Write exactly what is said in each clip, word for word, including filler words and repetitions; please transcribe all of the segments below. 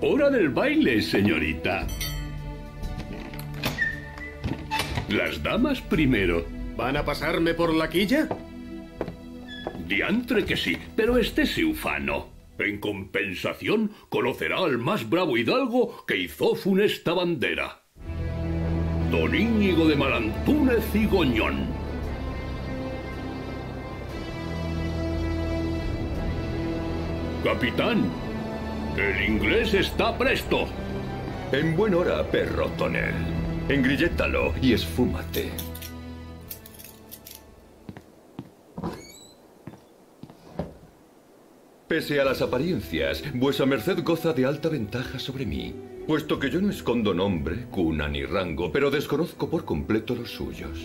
Hora del baile, señorita. Las damas primero. ¿Van a pasarme por la quilla? Diantre que sí, pero estése ufano. En compensación, conocerá al más bravo hidalgo que hizo funesta bandera. Don Íñigo de Malantúnez y Goñón. Capitán, el inglés está presto. En buen hora, perro tonel. Engrillétalo y esfúmate. Pese a las apariencias, vuesa merced goza de alta ventaja sobre mí, puesto que yo no escondo nombre, cuna ni rango, pero desconozco por completo los suyos.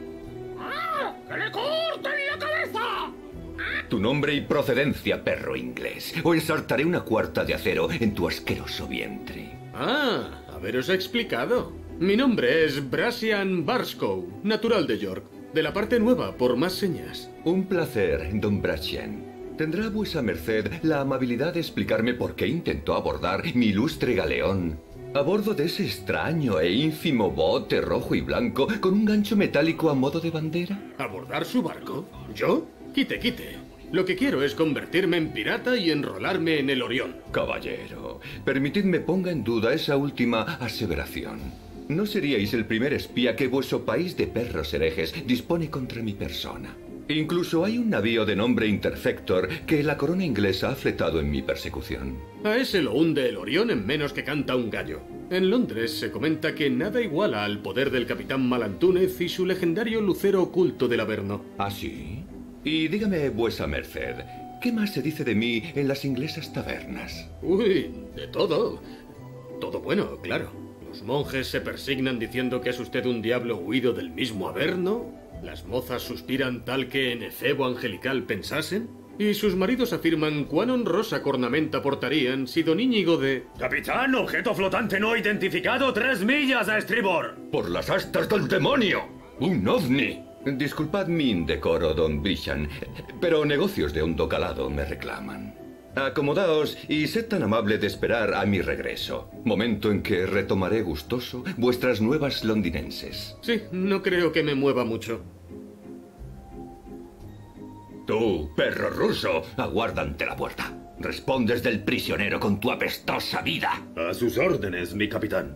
¡Ah! ¡Que le corten la cabeza! Tu nombre y procedencia, perro inglés, o ensartaré una cuarta de acero en tu asqueroso vientre. Ah, haberos explicado. Mi nombre es Brassian Barskow, natural de York, de la parte nueva, por más señas. Un placer, don Brassian. ¿Tendrá vuesa merced la amabilidad de explicarme por qué intentó abordar mi ilustre galeón a bordo de ese extraño e ínfimo bote rojo y blanco con un gancho metálico a modo de bandera? ¿Abordar su barco? ¿Yo? Quite, quite. Lo que quiero es convertirme en pirata y enrolarme en el Orión. Caballero, permitidme ponga en duda esa última aseveración. No seríais el primer espía que vuestro país de perros herejes dispone contra mi persona. Incluso hay un navío de nombre Interfector que la corona inglesa ha fletado en mi persecución. A ese lo hunde el Orión en menos que canta un gallo. En Londres se comenta que nada iguala al poder del capitán Malantúnez y su legendario lucero oculto del Averno. ¿Ah, sí? Y dígame, vuesa merced, ¿qué más se dice de mí en las inglesas tabernas? Uy, de todo. Todo bueno, claro. Los monjes se persignan diciendo que es usted un diablo huido del mismo Averno. Las mozas suspiran tal que en efebo angelical pensasen. Y sus maridos afirman cuán honrosa cornamenta portarían si don Íñigo de... Capitán, objeto flotante no identificado, tres millas a estribor. ¡Por las astas del demonio! ¡Un ovni! Disculpad mi indecoro, don Brishan, pero negocios de hondo calado me reclaman. Acomodaos y sed tan amable de esperar a mi regreso, momento en que retomaré gustoso vuestras nuevas londinenses. Sí, no creo que me mueva mucho. Tú, perro ruso, aguarda ante la puerta. Respondes del prisionero con tu apestosa vida. A sus órdenes, mi capitán.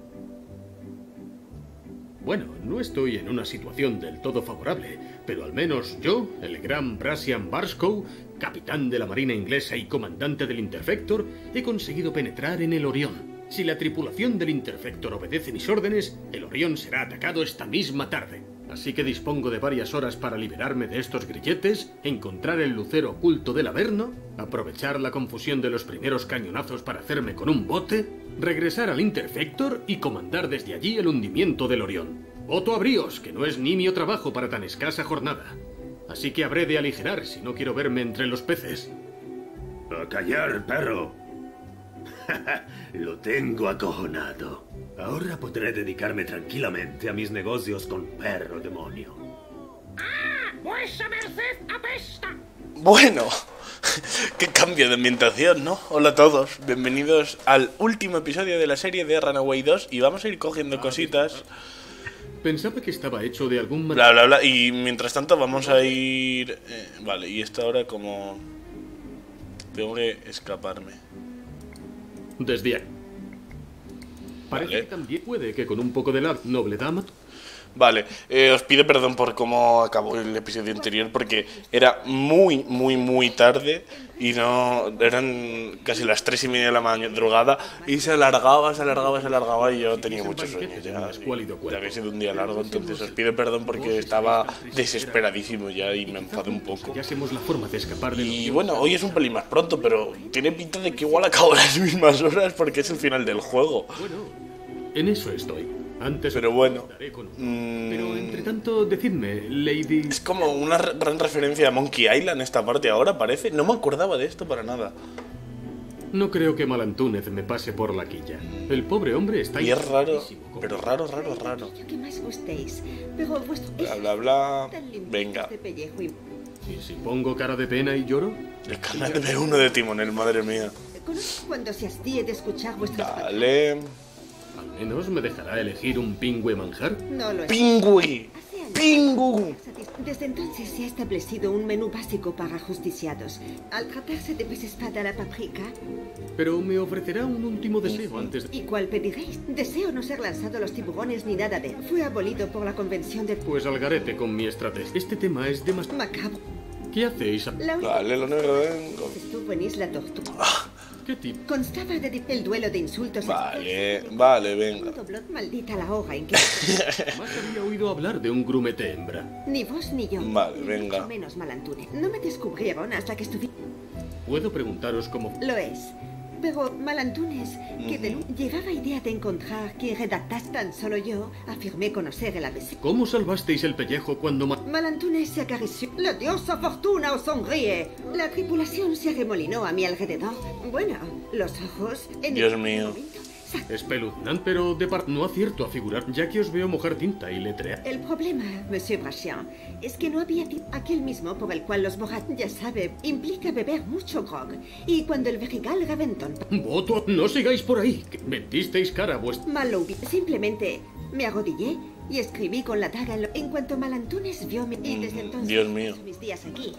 Bueno, no estoy en una situación del todo favorable, pero al menos yo, el gran Brassian Barskow, capitán de la marina inglesa y comandante del Interfector, he conseguido penetrar en el Orión. Si la tripulación del Interfector obedece mis órdenes, el Orión será atacado esta misma tarde. Así que dispongo de varias horas para liberarme de estos grilletes, encontrar el lucero oculto del Averno, aprovechar la confusión de los primeros cañonazos para hacerme con un bote, regresar al Interfector y comandar desde allí el hundimiento del Orión. Voto a bríos, que no es nimio trabajo para tan escasa jornada. Así que habré de aligerar si no quiero verme entre los peces. A callar, perro. Lo tengo acojonado. Ahora podré dedicarme tranquilamente a mis negocios con perro demonio. ¡Ah! ¡Vuesa merced apesta! Bueno, qué cambio de ambientación, ¿no? Hola a todos, bienvenidos al último episodio de la serie de Runaway dos y vamos a ir cogiendo cositas. Pensaba que estaba hecho de algún... Bla, bla, bla, y mientras tanto vamos a ir... Eh, vale, y esta hora como... Tengo que escaparme. Desde... Parece Vale. que también puede que con un poco de la noble dama... Vale, eh, os pido perdón por cómo acabó el episodio anterior porque era muy, muy, muy tarde y no... eran casi las tres y media de la madrugada y se alargaba, se alargaba, se alargaba y yo tenía mucho sueño ya. Ya había sido un día largo, entonces os pido perdón porque estaba desesperadísimo ya y me enfadé un poco. Ya hacemos la forma de escapar de... Y bueno, hoy es un pelín más pronto, pero tiene pinta de que igual acabo a las mismas horas porque es el final del juego. Bueno, en eso estoy. Antes Pero bueno, con... mmm, Pero entre tanto, decidme, Lady... es como una re- gran referencia a Monkey Island esta parte ahora, parece. No me acordaba de esto para nada. No creo que Malantúnez me pase por la quilla. El pobre hombre está... Y es raro, interesadísimo con- pero raro, raro, raro. Que más gustéis, pero vuestro Bla, bla, bla. tan limpio Venga. este pellejo y ¿Y si pongo cara de pena y lloro? El canal de uno de Timonel, madre mía. conozco cuando se hastíe de escuchar vuestras palabras. Vale. Al menos me dejará elegir un pingüe manjar. No lo es. Pingüi. Hace años- Pingu. Desde entonces se ha establecido un menú básico para ajusticiados. Al tratarse de pez espada a la paprika, Pero me ofrecerá un último deseo antes de... ¿y cuál pediréis? Deseo no ser lanzado a los tiburones ni nada de... Fue abolido por la convención de... Pues al garete con mi estrategia. Este tema es demasiado... Macabro. ¿Qué hacéis? a- La única Vale, lo único que vengo. vez estuvo en Isla Tortuga. ¿Qué tipo? Constaba de di- el duelo de insultos. Vale, vale, venga. Dobló, maldita la hora en que... Jamás había oído hablar de un grumete hembra. Ni vos ni yo. Vale, Ni venga. mucho menos Malantune. No me descubrieron hasta que estuve... ¿Puedo preguntaros cómo... Lo es. Pero Malantunes, que de lu- llevaba idea de encontrar que redactas tan solo yo, afirmé conocer el A B C. ¿Cómo salvasteis el pellejo cuando... ma- Malantunes se acarició. La diosa fortuna os sonríe. La tripulación se arremolinó a mi alrededor. Bueno, los ojos... En Dios el mío. momento, sa- Espeluznante, pero de par... No acierto a figurar, ya que os veo mojar tinta y letrear. El problema, Monsieur Brachian, es que no había tiempo. Aquel mismo por el cual los borrachos, ya sabe, implica beber mucho grog. Y cuando el vejigal reventó, Voto, no sigáis por ahí. que Metisteis cara a vuestra... mal lo hubi- Simplemente me arrodillé y escribí con la daga en, lo- en cuanto Malantunes vio mi... Y desde entonces... Dios mío. paso mis días aquí.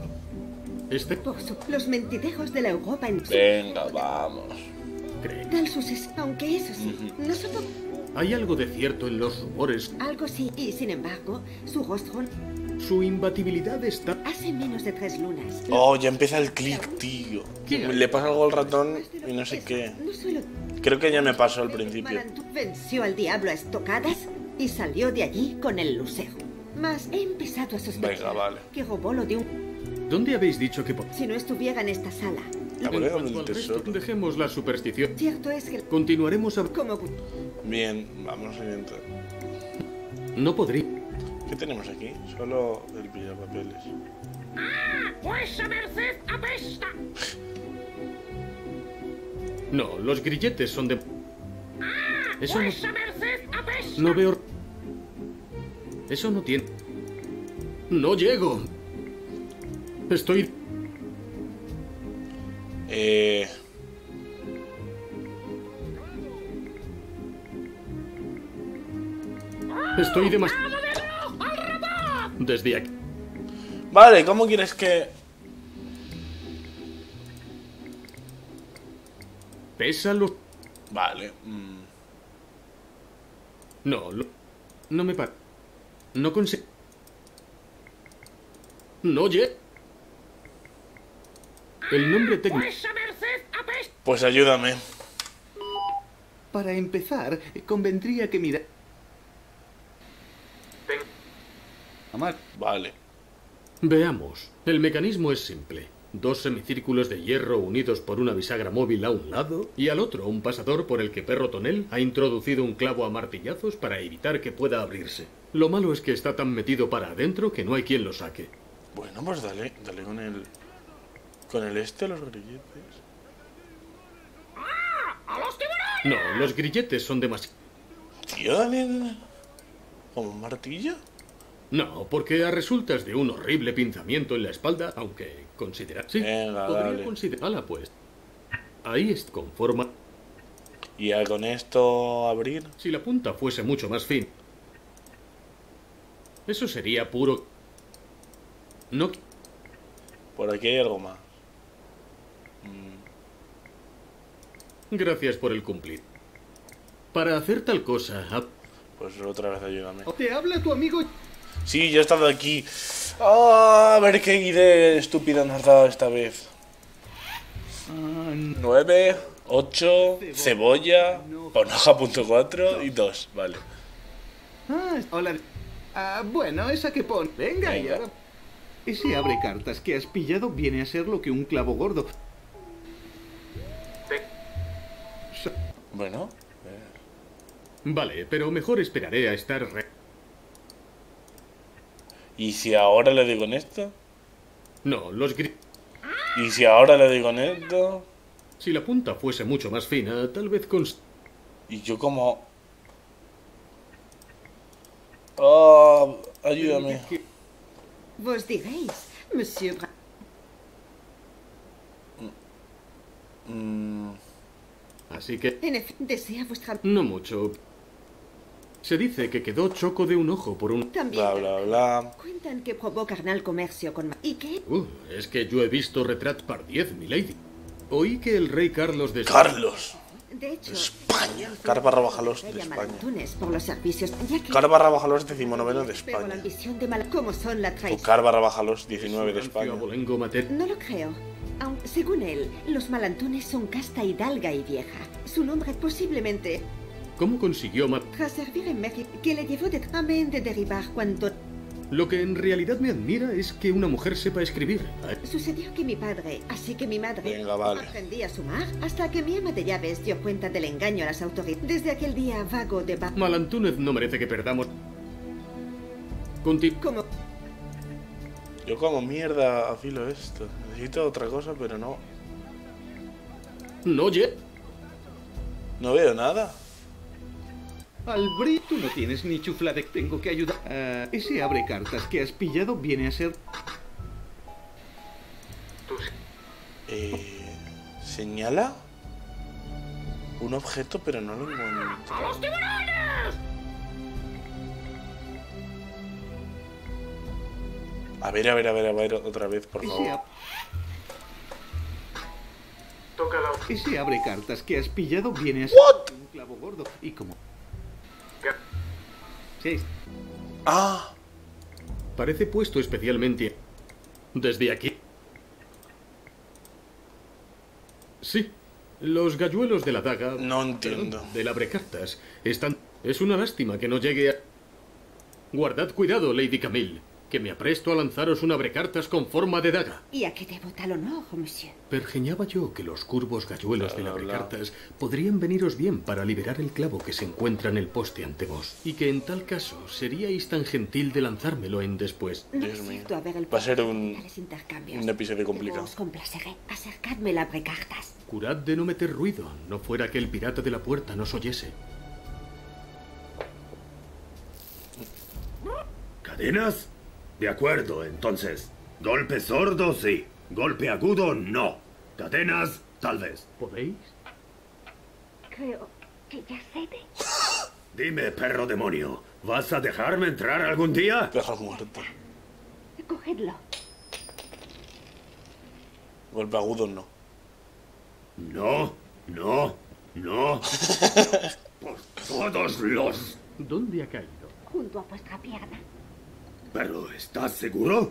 Este... Por su- los mentidejos de la Europa en... Venga, vamos. cree. Tal suceso. Aunque eso sí, no soporto... Hay algo de cierto en los rumores. Algo sí, y sin embargo, su rostro Su imbatibilidad está... hace menos de tres lunas. Oh, ya empieza el clic, tío. ¿Qué? Le pasa algo al ratón y no sé qué. No suelo... Creo que ya me pasó al principio. Malantú venció al diablo a estocadas y salió de allí con el lucero. Mas he empezado a sospechar Venga, vale. que robó lo de un... ¿Dónde habéis dicho que... po- Si no estuviera en esta sala. La En moneda cuanto del al resto, tesoro. dejemos la superstición. Cierto es que... Continuaremos a... Como... Bien, vamos siguiente. No podría... ¿Qué tenemos aquí? Solo el pillapapeles. Vuesa merced apesta. No, los grilletes son de... Eso no... Vuesa merced apesta. No veo... Eso no tiene... No llego. Estoy... Eh... Estoy demasiado... Desde aquí... Vale, ¿cómo quieres que...? Pésalo... Vale. mm, No, lo- no me pa... No consigo... No llego. El nombre técnico... Vuesa merced apesta. Pues ayúdame. Para empezar, convendría que mira... Amar. Vale. Veamos. El mecanismo es simple. Dos semicírculos de hierro unidos por una bisagra móvil a un lado y al otro un pasador por el que Perro Tonel ha introducido un clavo a martillazos para evitar que pueda abrirse. Lo malo es que está tan metido para adentro que no hay quien lo saque. Bueno, pues dale, dale con el... Con el este a los grilletes. ¡A los tiburones! No, los grilletes son demasiado... Tío, dale... ¿Como un martillo? No, porque a resultas de un horrible pinzamiento en la espalda, aunque considera... Sí, Venga, podría dale. considerarla, pues. Ahí es con forma... Y ya con esto abrir... Si la punta fuese mucho más fin... Eso sería puro... No... Por aquí hay algo más. Gracias por el cumplir. Para hacer tal cosa... ha- Pues otra vez ayúdame. Te habla tu amigo... Sí, yo he estado aquí. Ah, a ver qué idea estúpida nos has dado esta vez. nueve, ocho, cebolla, panoja punto cuatro y dos, vale. Ah, hola. Ah, bueno, esa que pon... Venga, y Venga. ahora... Ese abre cartas que has pillado viene a ser lo que un clavo gordo. Bueno, Vale, pero mejor esperaré a estar... re- ¿y si ahora le doy con esto? No, los gri... ¿Y si ahora le doy con esto? Si la punta fuese mucho más fina, tal vez con... Y yo como... Ah, ayúdame. Vos diréis, Monsieur Bra... Mm. Así que... En efecto, desea vuestra... No mucho. Se dice que quedó choco de un ojo por un... También... Bla, bla, bla. Cuentan que probó carnal comercio con... ma- ¿Y qué? Uh, es que yo he visto Retrat par diez, milady. Oí que el rey Carlos de... Carlos. De hecho... España. Car barra baja los de Ella España. Malantunes por los servicios, ya que... Car barra baja los decimonoveno de Pero la España. ambición de Mal... ¿Cómo son la O traición? Car barra baja los diecinueve de España. Abolengo mater... No lo creo. Aun- según él, los Malantunes son casta hidalga y vieja. Su nombre posiblemente, ¿Cómo consiguió matar? tras servir en México, que le llevó de tramen de derribar cuando... Lo que en realidad me admira es que una mujer sepa escribir. Sucedió que mi padre, así que mi madre, Venga, vale. aprendí a sumar hasta que mi ama de llaves dio cuenta del engaño a las autoridades. Desde aquel día vago de... ba- Malantúnez no merece que perdamos... Conti... Como... Yo como mierda afilo esto. Necesito otra cosa, pero no. No, ye... No veo nada. Albri, tú no tienes ni chufla de... Tengo que ayudar. Ah, ese abre cartas que has pillado viene a ser... Eh, ¿Señala? Un objeto, pero no lo encuentro. ¡A los tiburones! A ver, a ver, a ver, a ver, otra vez, por Ese, favor. ab- ese abre cartas que has pillado viene a ser... Un clavo gordo. Y como... Seis. Ah, Parece puesto especialmente... Desde aquí. Sí. Los galluelos de la daga... no entiendo. Perdón, del abrecartas están... Es una lástima que no llegue a... Guardad cuidado, Lady Camille, que me apresto a lanzaros un abrecartas con forma de daga. ¿Y a qué debo tal honor, monsieur? Pergeñaba yo que los curvos galluelos del Bla, bla, bla. abrecartas podrían veniros bien para liberar el clavo que se encuentra en el poste ante vos, y que en tal caso seríais tan gentil de lanzármelo en después. No Dios es mío. cierto haber el Va a ser un- tales intercambios. un episodio Pero complicado. Os complaceré. Acercadme la abrecartas. Curad de no meter ruido, no fuera que el pirata de la puerta nos oyese. ¿Cadenas? De acuerdo, entonces. Golpe sordo, sí. Golpe agudo, no. Cadenas, tal vez. ¿Podéis? Creo que ya cede. Dime, perro demonio, ¿vas a dejarme entrar algún día? Perro muerto. Cogedlo. Golpe agudo, no. No, no, no. Por todos los... ¿Dónde ha caído? Junto a vuestra pierna. ¿Pero estás seguro?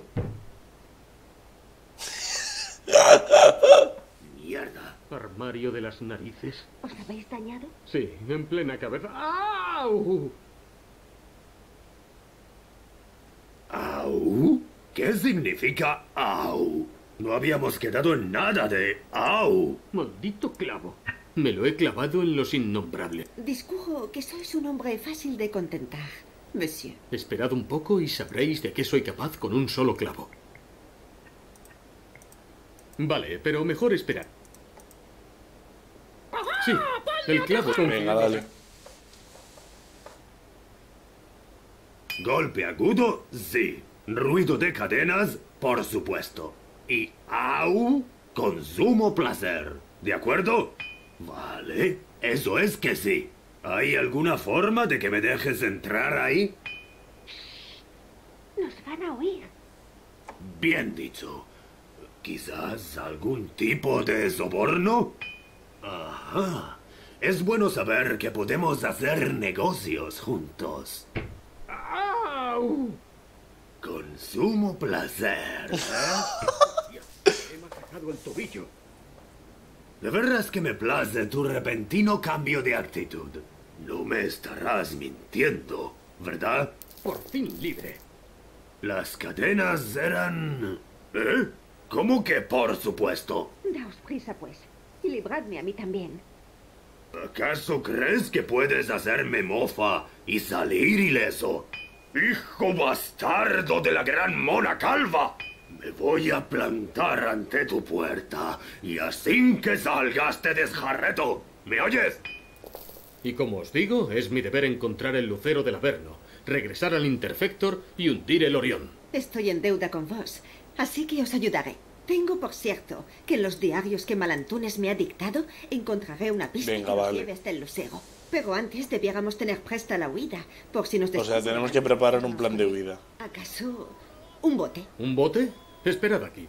Mierda. ¿Armario de las narices? ¿Os habéis dañado? Sí, en plena cabeza. ¡Au! ¿Au? ¿Qué significa au? No habíamos quedado en nada de au. Maldito clavo. Me lo he clavado en los innombrables. Discurro que sois un hombre fácil de contentar, monsieur. Esperad un poco y sabréis de qué soy capaz con un solo clavo. Vale, pero mejor esperad. Sí, el clavo. Venga, dale. Golpe agudo, sí. Ruido de cadenas, por supuesto. Y au, con sumo placer. ¿De acuerdo? Vale, eso es que sí. ¿Hay alguna forma de que me dejes entrar ahí? Nos van a oír. Bien dicho. ¿Quizás algún tipo de soborno? Ajá. Es bueno saber que podemos hacer negocios juntos. ¡Au! Con sumo placer. ¿eh? He masacado el tobillo. De veras que me place tu repentino cambio de actitud. No me estarás mintiendo, ¿verdad? Por fin libre. Las cadenas eran... ¿Eh? ¿Cómo que por supuesto? Daos prisa, pues. Y libradme a mí también. ¿Acaso crees que puedes hacerme mofa y salir ileso? ¡Hijo bastardo de la gran mona calva! Me voy a plantar ante tu puerta y así que salgas te desjarreto. ¿Me oyes? Y como os digo, es mi deber encontrar el lucero del Averno, regresar al Interfector y hundir el Orión. Estoy en deuda con vos, así que os ayudaré. Tengo por cierto que en los diarios que Malantunes me ha dictado encontraré una pista Venga, que nos vale. lleve hasta el lucero. Pero antes debiéramos tener presta la huida, por si nos O sea, descubren. tenemos que preparar un plan de huida. ¿Acaso un bote? ¿Un bote? Esperad aquí.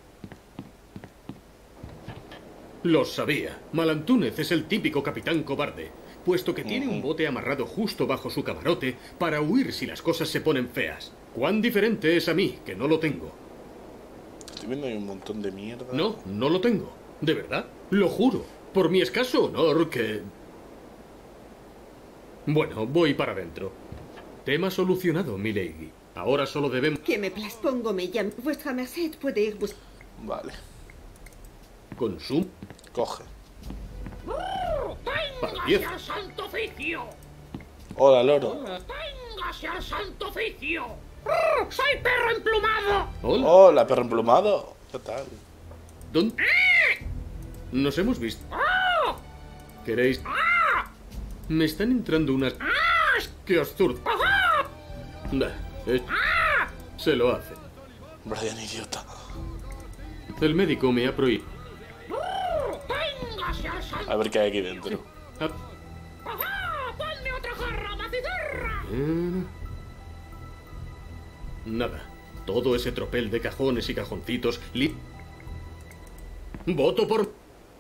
Lo sabía. Malantúnez es el típico capitán cobarde, puesto que tiene un bote amarrado justo bajo su camarote para huir si las cosas se ponen feas. ¿Cuán diferente es a mí, que no lo tengo? Estoy viendo ahí un montón de mierda. No, no lo tengo. ¿De verdad? Lo juro. Por mi escaso honor que... Bueno, voy para adentro. Tema solucionado, milady. Ahora solo debemos... Que me plaspongo me llame. Vuestra merced puede ir buscando. Vale, Consum... coge. Para diez. ¡Téngase al santo oficio! Hola, loro. ¡Téngase al santo oficio! ¡Soy perro emplumado! Hola. Hola, perro emplumado. ¿Qué tal? ¿Dónde? Nos hemos visto. ¿Queréis? Me están entrando unas... ¡Qué absurdo! Nah, eh, se lo hace. Brian, idiota. El médico me ha prohibido. ¡Téngase al santo! A ver qué hay aquí dentro. Ah, ¡Ajá! ¡Ponme otra jarra, macitorra! eh, Nada. Todo ese tropel de cajones y cajoncitos... Li... Voto por...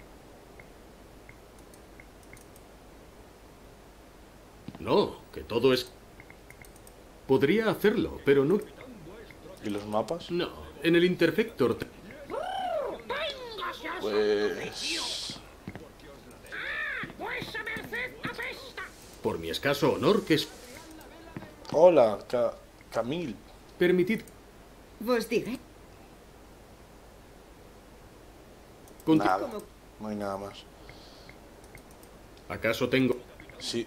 No, que todo es... Podría hacerlo, pero no... ¿Y los mapas? No, en el Interfector... te- ¡Téngase al Pues... vuesa merced apesta! Por mi escaso honor, que es... Hola, Ca Camil. Permitid... Vos diré. conti- Nada, no hay nada más. ¿Acaso tengo...? Sí.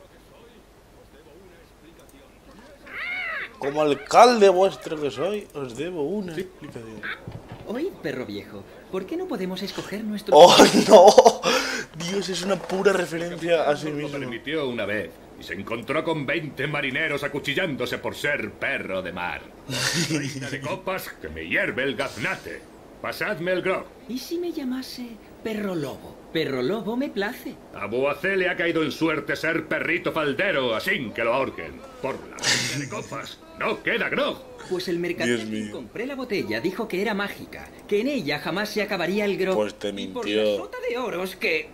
Como alcalde vuestro que soy, os debo una explicación. Oíd, perro viejo, ¿por qué no podemos escoger nuestro... ¡Oh, no! Dios, es una pura referencia a sí Lo mismo. permitió una vez y se encontró con veinte marineros acuchillándose por ser perro de mar. Reina de copas que me hierve el gaznate. Pasadme el grog. ¿Y si me llamase perro lobo? Perro lobo me place. A Boacé le ha caído en suerte ser perrito faldero, así que lo ahorquen. Por la reina de copas, no queda grog. Pues el mercader Dios que mío. compré la botella dijo que era mágica, que en ella jamás se acabaría el grog. Pues te Y por mintió. la sota de oros que...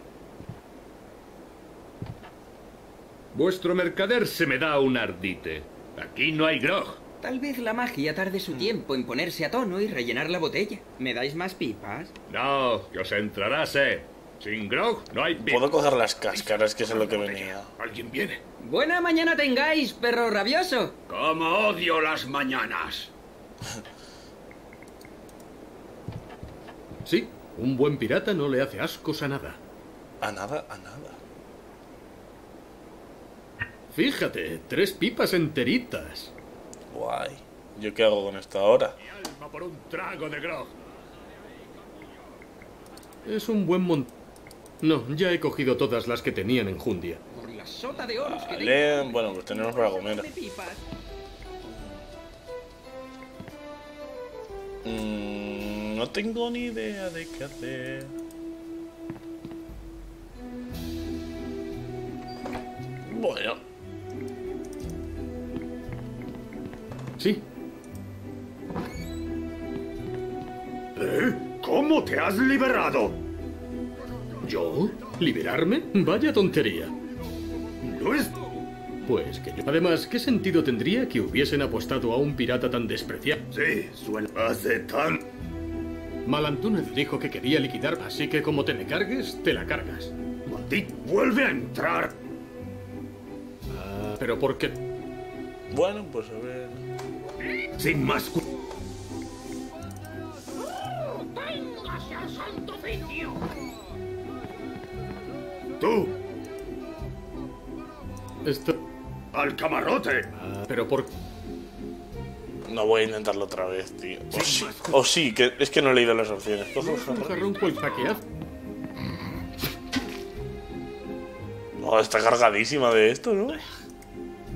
Vuestro mercader se me da un ardite. Aquí no hay grog. Tal vez la magia tarde su tiempo en ponerse a tono y rellenar la botella. ¿Me dais más pipas? No, que os entrará sed. Sin grog no hay pi- Puedo coger las cáscaras, que es lo que venía. ¿Alguien viene? Buena mañana tengáis, perro rabioso. Como odio las mañanas. Sí, un buen pirata no le hace ascos a nada. A nada, a nada. Fíjate, tres pipas enteritas. Guay. ¿Yo qué hago con esto ahora? Mi alma por un trago de grog. Es un buen mon... No, ya he cogido todas las que tenían enjundia. Por la sota de oros que Vale, bueno, pues tenemos para comer. de pipas. Mm, no tengo ni idea de qué hacer. Bueno, Sí, ¿Eh? ¿Cómo te has liberado? ¿yo? ¿Liberarme? Vaya tontería. No es... Pues que yo... Además, ¿qué sentido tendría que hubiesen apostado a un pirata tan despreciado? Sí, suena... Hace tan... Malantúnez dijo que quería liquidar, así que como te me cargues, te la cargas. Maldito... Vuelve a entrar. Ah, pero ¿por qué? bueno, pues a ver. Sin más... cu- ¡Téngase al santo oficio! Tú, Esto... al camarote. Ah, pero ¿por qué? No voy a intentarlo otra vez, tío. O sí, o sí, que es que no he leído las opciones. Coge el Un jarrón. jarrón cual paqueaz. Oh, está cargadísima de esto, ¿no?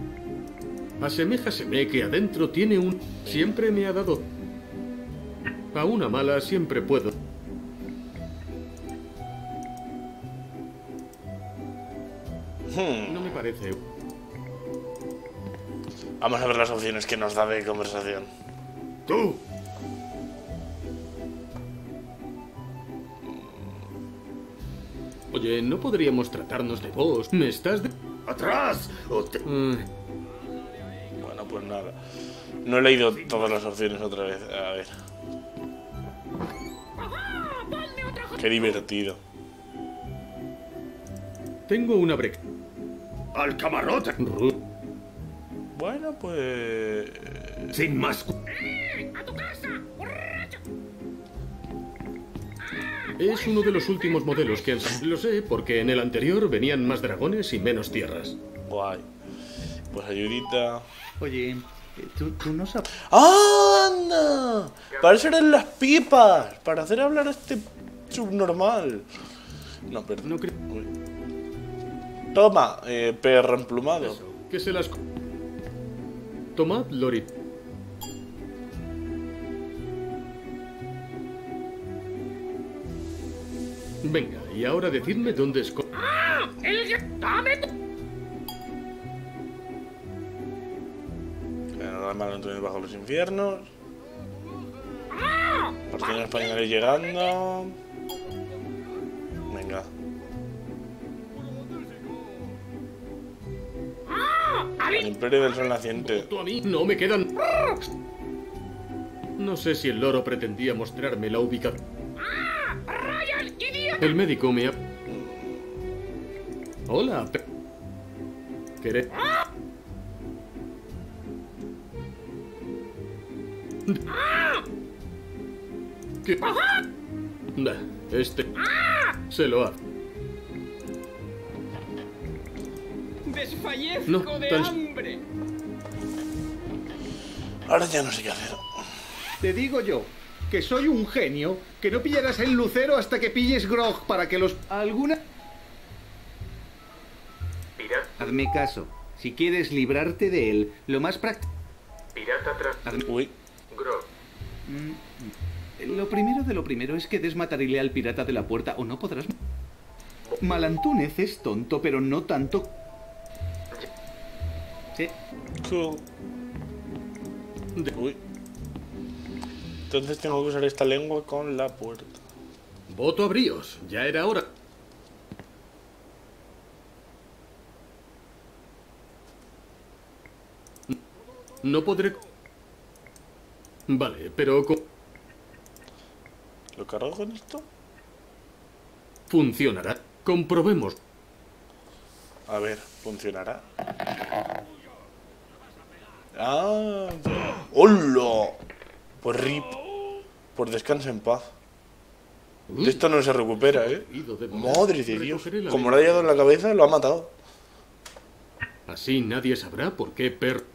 Aseméjaseme que adentro tiene un... Siempre me ha dado... A una mala siempre puedo. Hmm. No me parece. Vamos a ver las opciones que nos da de conversación. ¡Tú! Oye, ¿no podríamos tratarnos de vos? ¿Me estás de... ¡Atrás! O te... Mm, Bueno, pues nada. No he leído todas las opciones otra vez. A ver. Qué divertido. tengo una breca. ¡Al camarote! Ru- Bueno, pues... Sin más... ¡A tu casa! ¡Borracho! Es uno de los últimos modelos que han salido. Lo sé, porque en el anterior venían más dragones y menos tierras. Guay. Pues ayudita. Oye, eh, tú, tú no sabes... ¡Anda! Para eso eran las pipas. Para hacer hablar a este subnormal. No, perdón. No creo Uy. Toma, eh, perro emplumado. que se las... co- Tomad, Lori. Venga, y ahora decidme dónde esco... ¡Ah! ¡El... ¡Dame tu... Normal, Antonio bajo los infiernos. ¡Ah! Partidos españoles llegando. Venga. ¡Ah! El ¡Ali! Imperio del Sol Naciente. Tú a mí no me quedan... No sé si el loro pretendía mostrarme la ubicación. ¡Ah! ¡Ryan! ¡Idiota! El médico me ha... Hola, pe... ¿Querés? ¿Qué? Nah, este... Se lo hace. ¡Desfallezco No, de tan- hambre! Ahora ya no sé qué hacer. Te digo yo, que soy un genio, que no pillarás el lucero hasta que pilles grog para que los... ¿Alguna? Pirata, Hazme caso. Si quieres librarte de él, lo más práctico... pirata tras Uy. Grog. Lo primero de lo primero es que desmatarile al pirata de la puerta o no podrás... Malantúnez es tonto, pero no tanto... Sí. Cool. Uy. Entonces tengo que usar esta lengua con la puerta. Voto a bríos. Ya era hora. No podré... Vale, pero... co- ¿Lo cargo con esto? Funcionará. Comprobemos. A ver, ¿funcionará? ¡Ah! ya. ¡Hola! Pues rip. Pues descansa en paz. De esto no se recupera, ¿eh? Madre de Dios. Como le ha llegado en la cabeza, lo ha matado. Así nadie sabrá por qué per...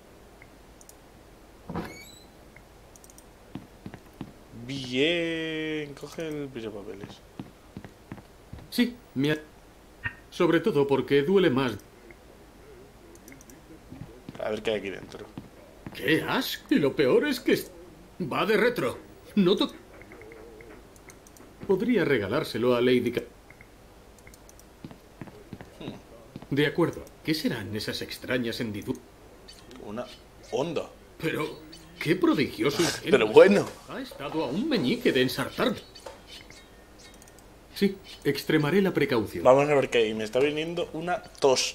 Bien. Coge el pisapapeles. Sí, me ha... Sobre todo porque duele más. A ver qué hay aquí dentro. ¡Qué asco! Y lo peor es que... es- Va de retro. No to... Podría regalárselo a Lady Ca... De acuerdo. ¿Qué serán esas extrañas hendiduras? Una onda. Pero... ¡Qué prodigioso ingenio! Pero bueno. Ha estado a un meñique de ensartar. Sí, extremaré la precaución. Vamos a ver qué hay. Me está viniendo una tos.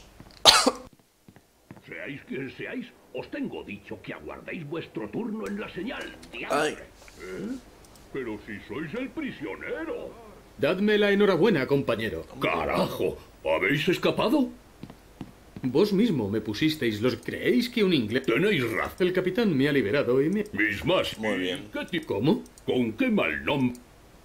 Seáis quien seáis, os tengo dicho que aguardéis vuestro turno en la señal. Ay. ¿Eh? Pero si sois el prisionero. Dadme la enhorabuena, compañero. ¡Carajo! ¿Habéis escapado? Vos mismo me pusisteis los... ¿Creéis que un inglés... Tenéis razón. El capitán me ha liberado y me... Mismas. Muy bien. ¿Qué ti- ¿Cómo? ¿Con qué mal nombre?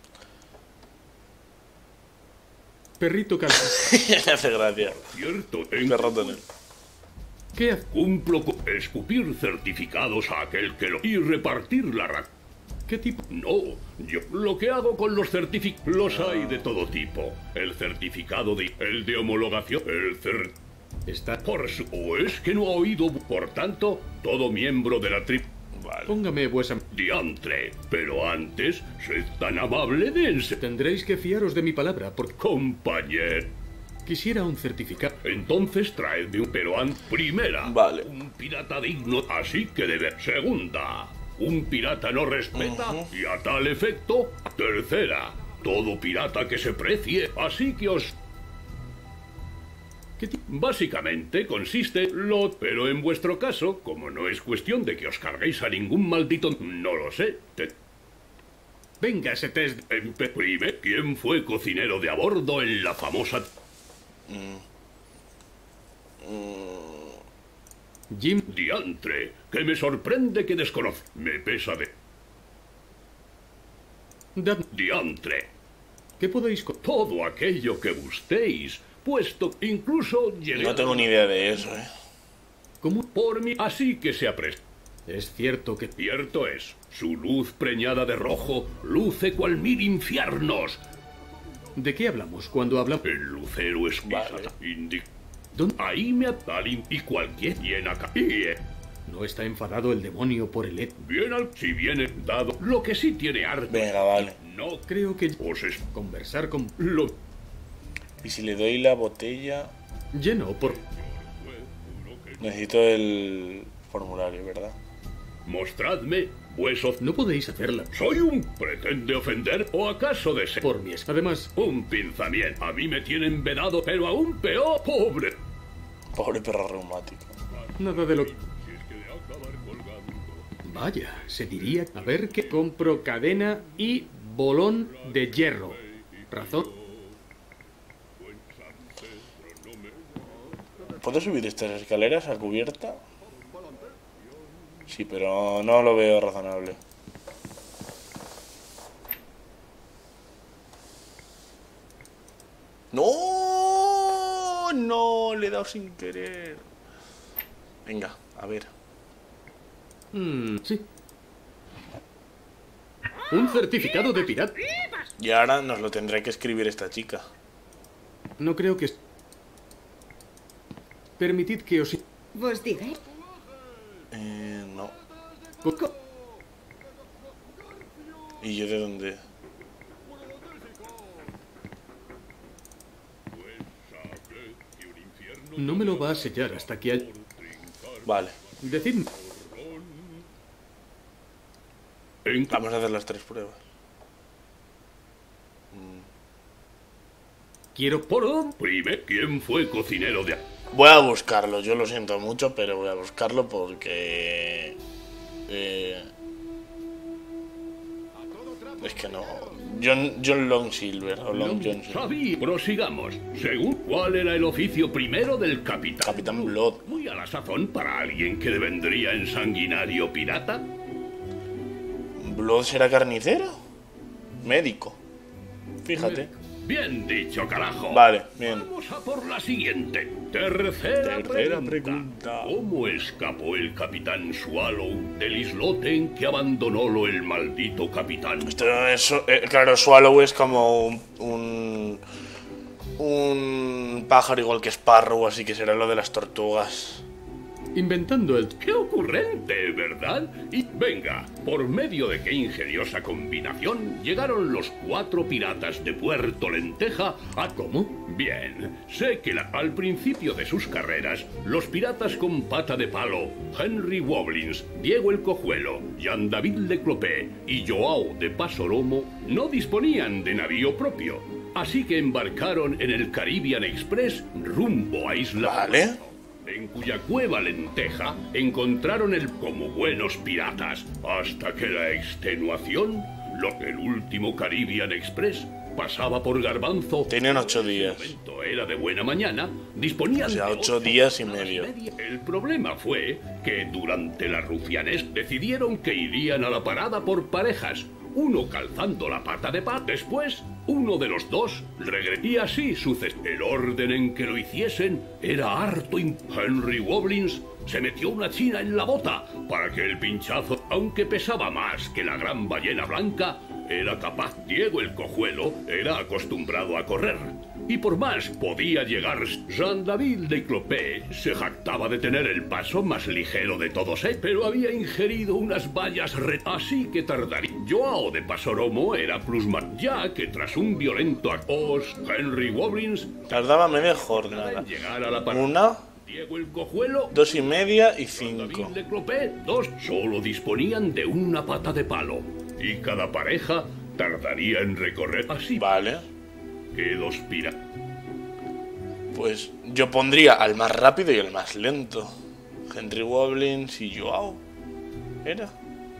Perrito cal... Me hace gracia. Cierto, en Perro tener. ¿Qué hace? cumplo con escupir certificados a aquel que lo... y repartir la ra... ¿Qué tipo? No, yo lo que hago con los certificados... Los hay de todo tipo. El certificado de... El de homologación. El cer... Está... Por su... ¿O es que no ha oído? Por tanto, todo miembro de la tri... Vale. Póngame vuesa... Diantre, pero antes, sed tan amable de ense... Tendréis que fiaros de mi palabra, porque Compañero. quisiera un certificado. Entonces traedme un... Pero an... Primera. Vale. Un pirata digno, así que debe... Segunda. Un pirata no respeta Ujú. y a tal efecto... Tercera. Todo pirata que se precie, así que os... ¿Qué ti- Básicamente consiste lo... Pero en vuestro caso, como no es cuestión de que os carguéis a ningún maldito... No lo sé. Te... Venga, ese test... Empe- Prime, ¿quién fue cocinero de a bordo en la famosa... Jim... Diantre, que me sorprende que desconozca. Me pesa de... Dad... Diantre. ¿Qué podéis... co- Todo aquello que gustéis, puesto incluso llegar... No tengo ni idea de eso, ¿eh? ¿Cómo? Por mí, así que se apresta. Es cierto que... Cierto es, su luz preñada de rojo luce cual mil infiernos. ¿De qué hablamos cuando hablamos? El lucero es Vale. indi... ¿Dónde? Ahí me atalin y cualquier bien acá. Y, eh, ¿No está enfadado el demonio por el... e- bien al... Si viene dado, lo que sí tiene arte. Venga, vale. No Creo que... os es... Conversar con... Lo... Y si le doy la botella... Lleno por... Necesito el formulario, ¿verdad? Mostradme vuesos... No podéis hacerla ¿Soy un... pretende ofender o acaso desea? por mí. Además, Un pinzamiento. A mí me tienen vedado, pero aún peor, pobre. Pobre perro reumático. nada de lo... Si es que de acabar colgando. Vaya, se diría... A ver que compro cadena y bolón de hierro. Razón. ¿Puedo subir estas escaleras a cubierta? Sí, pero no lo veo razonable. ¡No! No, le he dado sin querer. Venga, a ver. Hmm, sí. Un certificado de pirata. Y ahora nos lo tendrá que escribir esta chica. No creo que... es- Permitid que os... Vos diré. Eh, no. co- co- ¿Y yo de dónde? No me lo va a sellar hasta que haya... Vale. Decidme... En... Vamos a hacer las tres pruebas. Quiero... Por un... Prime, ¿quién fue cocinero de... Voy a buscarlo, yo lo siento mucho, pero voy a buscarlo porque... eh, es que no... John, John Long Silver, o Long John Silver. Sabí, prosigamos. Según cuál era el oficio primero del capitán. Capitán Blood. Muy a la sazón para alguien que devendría en sanguinario pirata. ¿Blood será carnicero? Médico. Fíjate. Bien dicho, carajo. Vale, bien. Vamos a por la siguiente. Tercera, Tercera pregunta. pregunta. ¿Cómo escapó el capitán Swallow del islote en que abandonólo el maldito capitán? Esto es, eh, claro, Swallow es como un, un... un pájaro igual que Sparrow, así que será lo de las tortugas. Inventando el... ¡Qué ocurrente, ¿verdad? Y venga, ¿por medio de qué ingeniosa combinación llegaron los cuatro piratas de Puerto Lenteja a... ¿Cómo? Bien, sé que la- al principio de sus carreras, los piratas con pata de palo, Henry Wobblins, Diego el Cojuelo, Jean David Le Clopé y Joao de Pasolomo, no disponían de navío propio. Así que embarcaron en el Caribbean Express rumbo a Isla... Vale. En cuya cueva Lenteja encontraron el como buenos piratas, hasta que la extenuación, lo que el último Caribbean Express pasaba por Garbanzo. Tenían ocho días. momento era de buena mañana, disponían O sea, de ocho días y horas medio. El problema fue que durante la rufianes decidieron que irían a la parada por parejas, uno calzando la pata de pat, después uno de los dos regresó y así sucedió. El orden en que lo hiciesen era harto imp... Henry Wobblins se metió una china en la bota para que el pinchazo, aunque pesaba más que la gran ballena blanca, era capaz. Diego el Cojuelo era acostumbrado a correr. Y por más podía llegar, Jean-David de Clopé se jactaba de tener el paso más ligero de todos, ¿eh? Pero había ingerido unas vallas re... Así que tardaría. Joao de Pasoromo era plusmar, ya que tras un violento acos, Henry Woblins tardaba media jornada. Llegar a la par... Una, Diego el Cojuelo, dos y media y cinco. David de Clopé, dos, solo disponían de una pata de palo. Y cada pareja tardaría en recorrer así. Vale. Que dos pira. Pues yo pondría al más rápido y al más lento. Henry Woblins y Joao. ¿Era?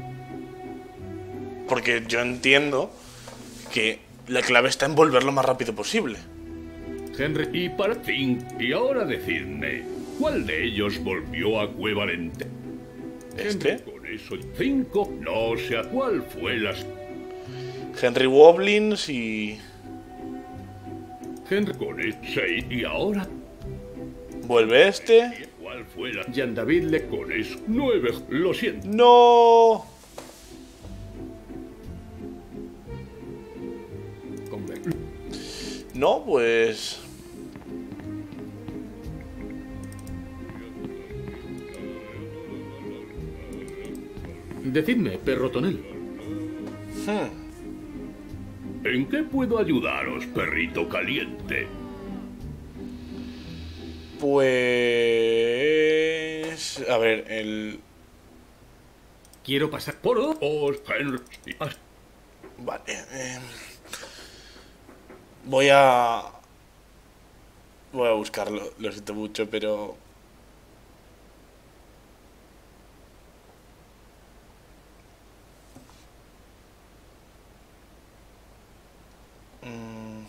Porque yo entiendo que la clave está en volver lo más rápido posible. Henry y para fin. Y ahora decidme, ¿cuál de ellos volvió a Cueva Lente? ¿Este? Henry, con eso, cinco. No sé a cuál fue las... Henry Woblins y... Henry con eso, seis. Y ahora... Vuelve este. ¿Cuál fue la... Jean-David le con eso, nueve. Lo siento. ¡No! No, pues... Decidme, perro tonel. Hmm. ¿En qué puedo ayudaros, perrito caliente? Pues... A ver, el... Quiero pasar por os, Henry. Vale. Eh... Voy a... Voy a buscarlo, lo siento mucho, pero... Mm.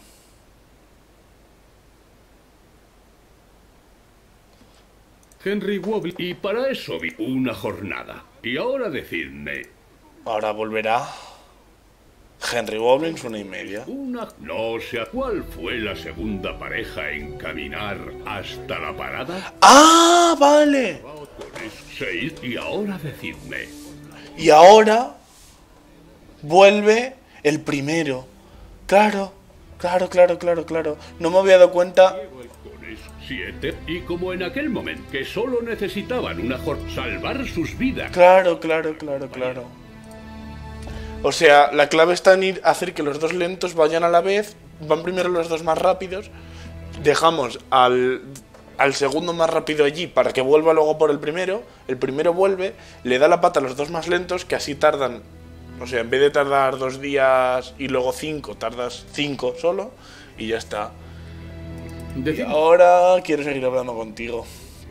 Henry Woblins. Y para eso vi una jornada. Y ahora decidme. Ahora volverá... Henry Woblins, una y media. Una... No sé a cuál fue la segunda pareja en caminar hasta la parada. ¡Ah, vale! Seis. Y ahora decidme. Y ahora... Vuelve el primero. Claro, claro, claro, claro, claro. No me había dado cuenta... Siete. Y como en aquel momento que solo necesitaban una jornada salvar sus vidas. Claro, claro, claro, claro. O sea, la clave está en ir a hacer que los dos lentos vayan a la vez. Van primero los dos más rápidos. Dejamos al, al segundo más rápido allí para que vuelva luego por el primero. El primero vuelve, le da la pata a los dos más lentos, que así tardan... O sea, en vez de tardar dos días y luego cinco, tardas cinco solo. Y ya está. Y ahora quiero seguir hablando contigo.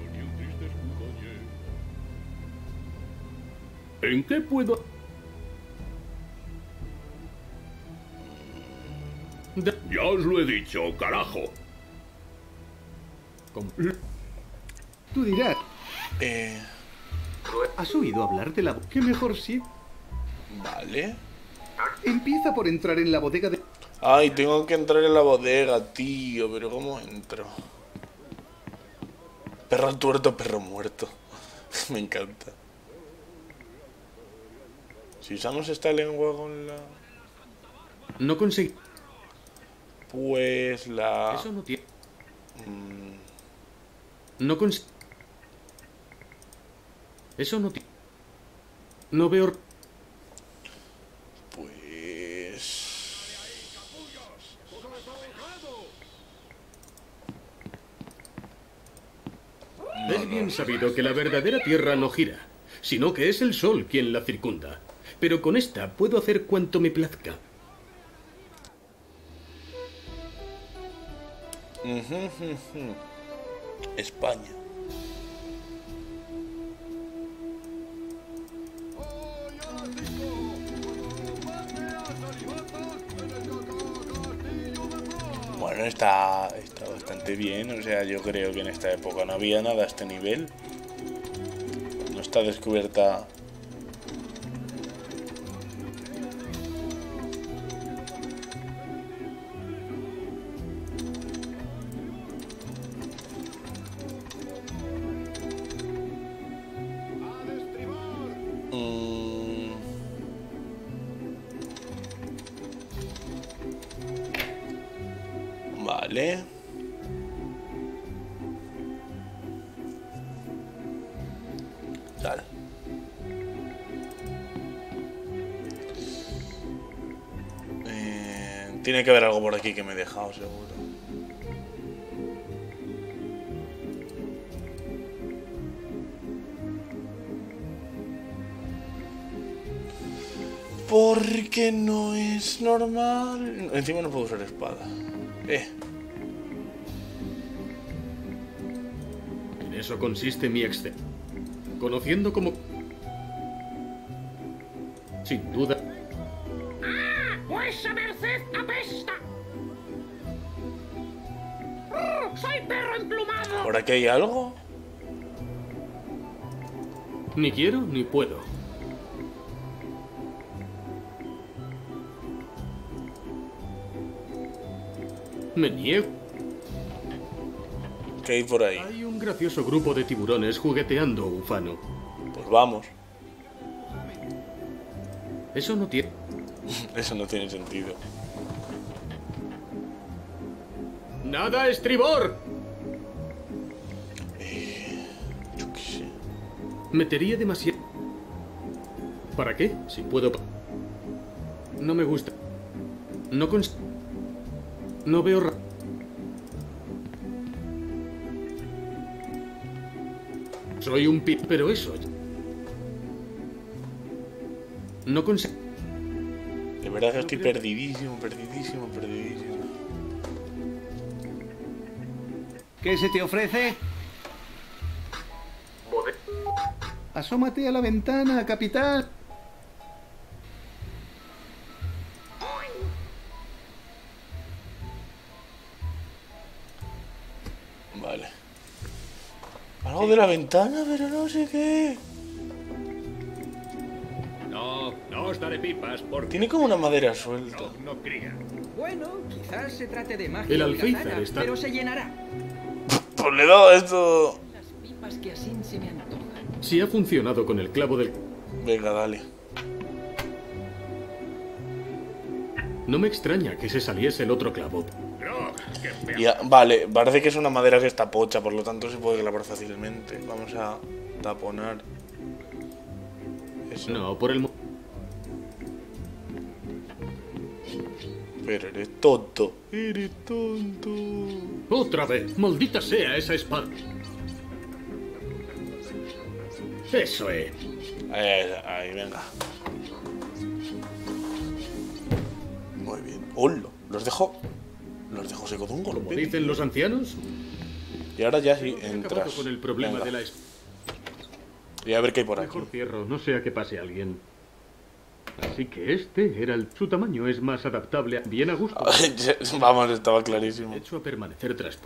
¿En qué puedo...? Ya os lo he dicho, carajo. Tú dirás. Eh... ¿Has oído hablar de la... ¿Qué mejor sí? Vale. Empieza por entrar en la bodega de... Ay, tengo que entrar en la bodega, tío. Pero ¿cómo entro? Perro tuerto, perro muerto. Me encanta. Si usamos esta lengua con la... No conseguí... Pues la... Eso no tiene... Mm... No cons... Eso no tiene... No veo... Pues... Es bien sabido que la verdadera Tierra no gira, sino que es el Sol quien la circunda. Pero con esta puedo hacer cuanto me plazca. España. Bueno, está, está bastante bien. O sea, yo creo que en esta época no había nada a este nivel. No está descubierta. Vale. Tal. Eh, tiene que haber algo por aquí que me he dejado, seguro. Porque no es normal. Encima no puedo usar espada. Eh. En eso consiste mi excel. Conociendo como... Sin duda... ¡Ah! ¡Vuesa merced apesta! ¡Rrr! ¡Soy perro emplumado! ¿Por aquí hay algo? Ni quiero ni puedo. Me niego. ¿Qué hay por ahí? Hay un gracioso grupo de tiburones jugueteando, Ufano. Pues vamos. Eso no tiene... Eso no tiene sentido. ¡Nada, estribor! Eh, yo qué sé. Metería demasiado... ¿Para qué? Si puedo... No me gusta. No cons... No veo... Ra... Soy un pi... Pero eso... No consigo... De verdad que estoy perdidísimo, perdidísimo, perdidísimo. ¿Qué se te ofrece? Bode- Asómate a la ventana, capitán. Vale. Algo de la ventana, pero no sé qué. No, no os daré pipas porque... Tiene como una madera suelta. No, no cría. Bueno, quizás se trate de magia El holgazana, alféizar está... pero se llenará. Pues le he dado esto. Las pipas que así se me antojan. Si ha funcionado con el clavo del... Venga, dale. No me extraña que se saliese el otro clavo. Ya, vale, parece que es una madera que está pocha, por lo tanto se puede clavar fácilmente. Vamos a taponar. Eso. No, por el... mo- Pero eres tonto. Eres tonto. Otra vez, maldita sea esa espada. Eso es. Eh, ahí, venga. Muy bien. ¡Hola! Los dejo. Los dejo seco de un Como golpe. dicen los ancianos, Y ahora ya sí he acabado entras. con el problema Venga. de la espada. Y a ver qué hay por aquí. Mejor cierro, no sea que pase alguien. Así que este era el... Su tamaño es más adaptable a... Bien a gusto. Vamos, estaba clarísimo. Hecho a permanecer tras...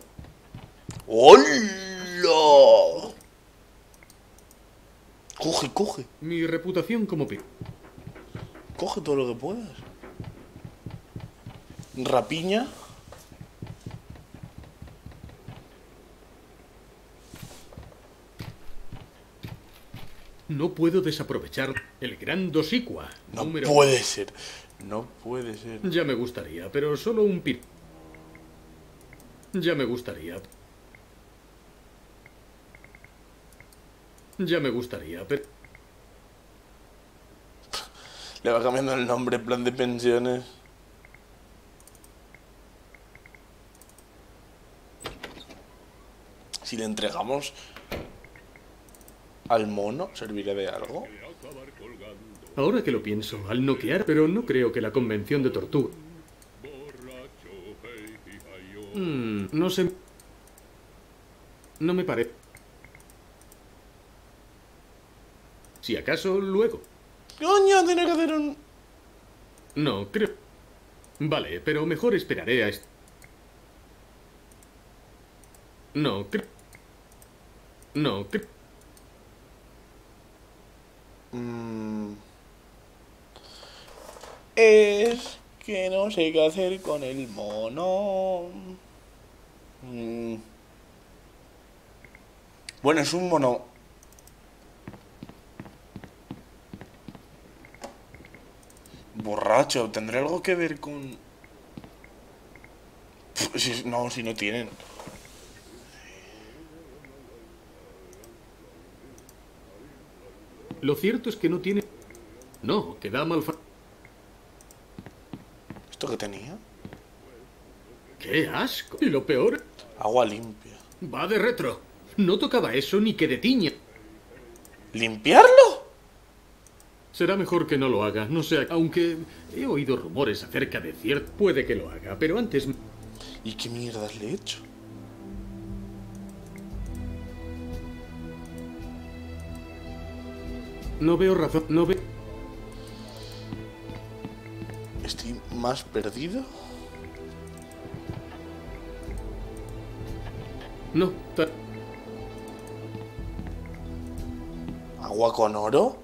¡Hola! Coge, coge. Mi reputación como pi... Coge todo lo que puedas. Rapiña. No puedo desaprovechar el gran Dosicua. No número... puede ser. No puede ser. Ya me gustaría, pero solo un pi... Ya me gustaría. Ya me gustaría, pero... Le va cambiando el nombre, plan de pensiones. Si le entregamos al mono, ¿servirá de algo? Ahora que lo pienso, al noquear, pero no creo que la convención de tortuga... Mm, no sé... No me parece... Si acaso, luego. ¡Coño! Tiene que hacer un... No, creo... Vale, pero mejor esperaré a... est- No, creo... No, creo... Mm. Es que no sé qué hacer con el mono. Mm. Bueno, es un mono. Borracho, ¿tendrá algo que ver con...? Pff, Si, no, si no tienen. Lo cierto es que no tiene... No, que da mal... fa- ¿Esto qué tenía? ¡Qué asco! Y lo peor... Agua limpia. Va de retro. No tocaba eso ni que de tiña. ¿Limpiarlo? Será mejor que no lo haga, no sé, aunque he oído rumores acerca de cierto... Puede que lo haga, pero antes... ¿Y qué mierdas le he hecho? No veo razón, no veo... Estoy más perdido. No, ta- ¿Agua con oro?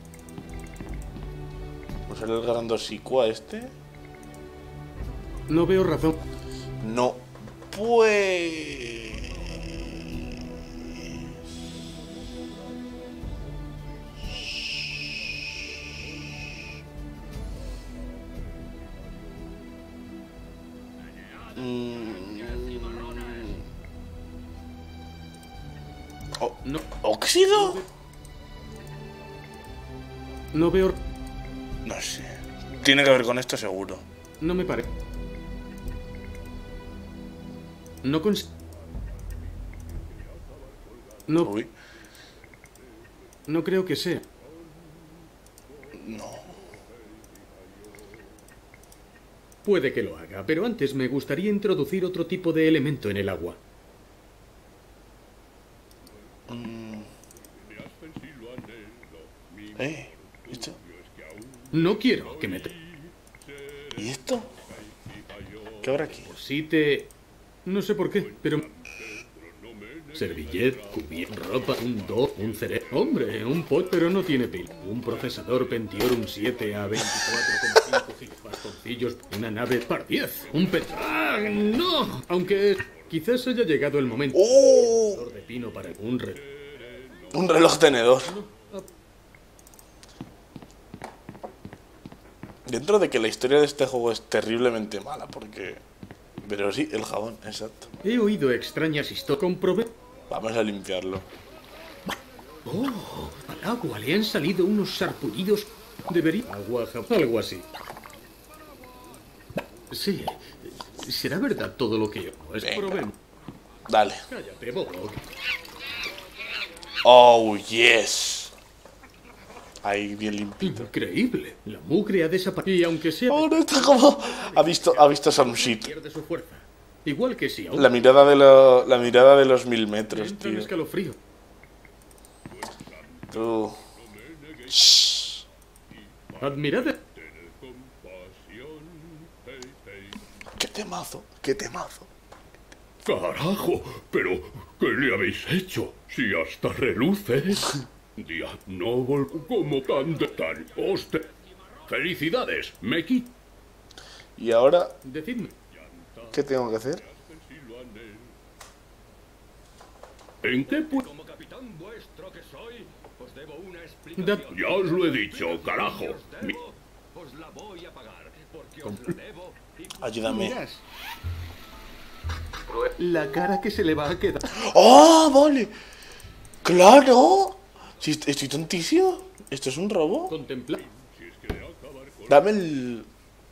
¿Usar el grandosicua este? no veo razón. No. Pues... Oh, No, ¿óxido? no veo... No sé. Tiene que ver con esto seguro. No me parece. No cons... No, Uy, no creo que sea. no. Puede que lo haga, pero antes me gustaría introducir otro tipo de elemento en el agua. Eh, ¿esto? No quiero que me... te- ¿Y esto? ¿Qué habrá aquí? Si te... No sé por qué, pero... Servillet, cubierta, ropa, un do, un cerebro... Hombre, un pot, pero no tiene pila. Un procesador Pentium siete A veinticuatro coma cinco gigas, bastoncillos, una nave par diez. Un pet... ¡Ah, no! Aunque quizás haya llegado el momento... ¡Oh! De pino para un re... Un reloj tenedor. Dentro de que la historia de este juego es terriblemente mala, porque... Pero sí, el jabón, exacto. He oído extrañas historias. Comprobé... Vamos a limpiarlo. Oh, al agua le han salido unos sarpullidos. Debería... Agua, jabón, algo así. Sí, ¿será verdad todo lo que yo... Es Venga. probemos. Dale. Cállate, bobo. Oh, yes. Ahí, bien limpito. Increíble. La mugre ha desaparecido. Y aunque sea... Oh, no está como... Ha visto, ha visto some shit. Pierde su fuerza. Igual que si aún... La mirada de, lo, la mirada de los mil metros, entra en tío. escalofrío. Tú. Shh. Admirad... Qué temazo, qué temazo. Carajo, pero ¿qué le habéis hecho? Si hasta reluce. Diagnóbol como tan de tan hoste. Felicidades, me quito. Y ahora, Decidme. ¿qué tengo que hacer? ¿En qué pu... Como capitán vuestro que soy, os debo una Da- explicación. Ya os lo he dicho, carajo. Os Mi- debo, os la voy a pagar, porque os la debo. Y Ayúdame. Verás. La cara que se le va a quedar. ¡Oh, vale! ¡Claro! Si est- estoy tontísimo. ¿Esto es un robo? Contempla... Dame el...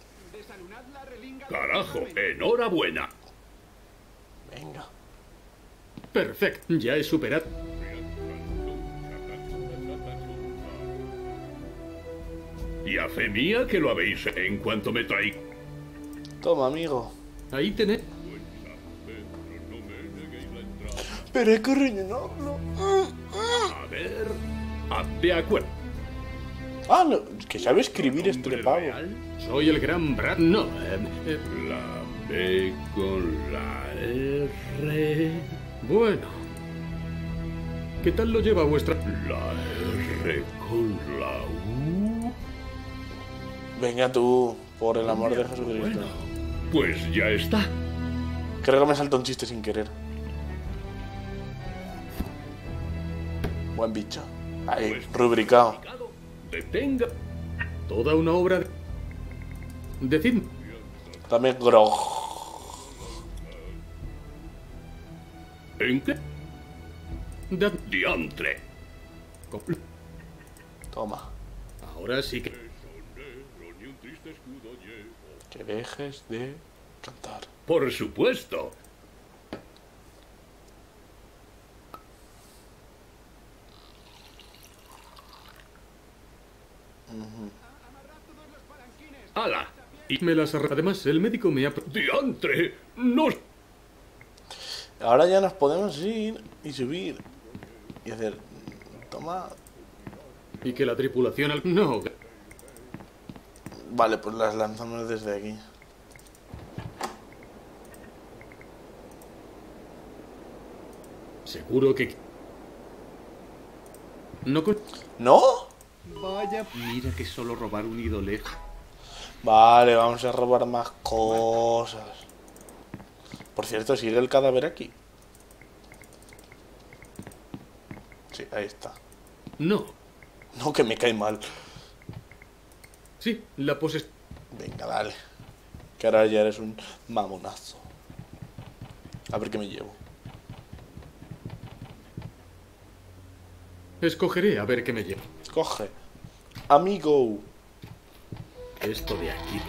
Carajo, enhorabuena. Venga. Perfecto. Ya he superado... Y a fe mía que lo habéis en cuanto me traí. Toma, amigo. Ahí tenés... Pero hay que rellenarlo. A ver... ah, de acuerdo. Ah, no, que sabe escribir este pavo. Real. Soy el gran Brad... No, eh, eh, La B con la R... bueno. ¿Qué tal lo lleva vuestra...? La R con la U... Venga tú, por el amor de Jesucristo. Bueno, pues ya está. Creo que me saltó un chiste sin querer. Buen bicho. Ahí, rubricado. Detenga. Toda una obra de... Decidme. Dame grog. ¿En qué? Da Diantre. Toma. Ahora sí que... Que dejes de cantar. Por supuesto. ¡Hala! Y me las arra... Además, el médico me ha... ¡Diantre! ¡No! Ahora ya nos podemos ir y subir. Y hacer... Toma. Y que la tripulación... Al... No. Vale, pues las lanzamos desde aquí. Seguro que... No con... ¿No? Vaya, mira que solo robar un ídolo. Vale, vamos a robar más cosas. Por cierto, ¿sigue el cadáver aquí? Sí, ahí está. No. No, que me cae mal. Sí, la pose... Venga, dale. Que ahora ya eres un mamonazo. A ver qué me llevo. Escogeré a ver qué me llevo. Coge. Amigo. Esto de aquí.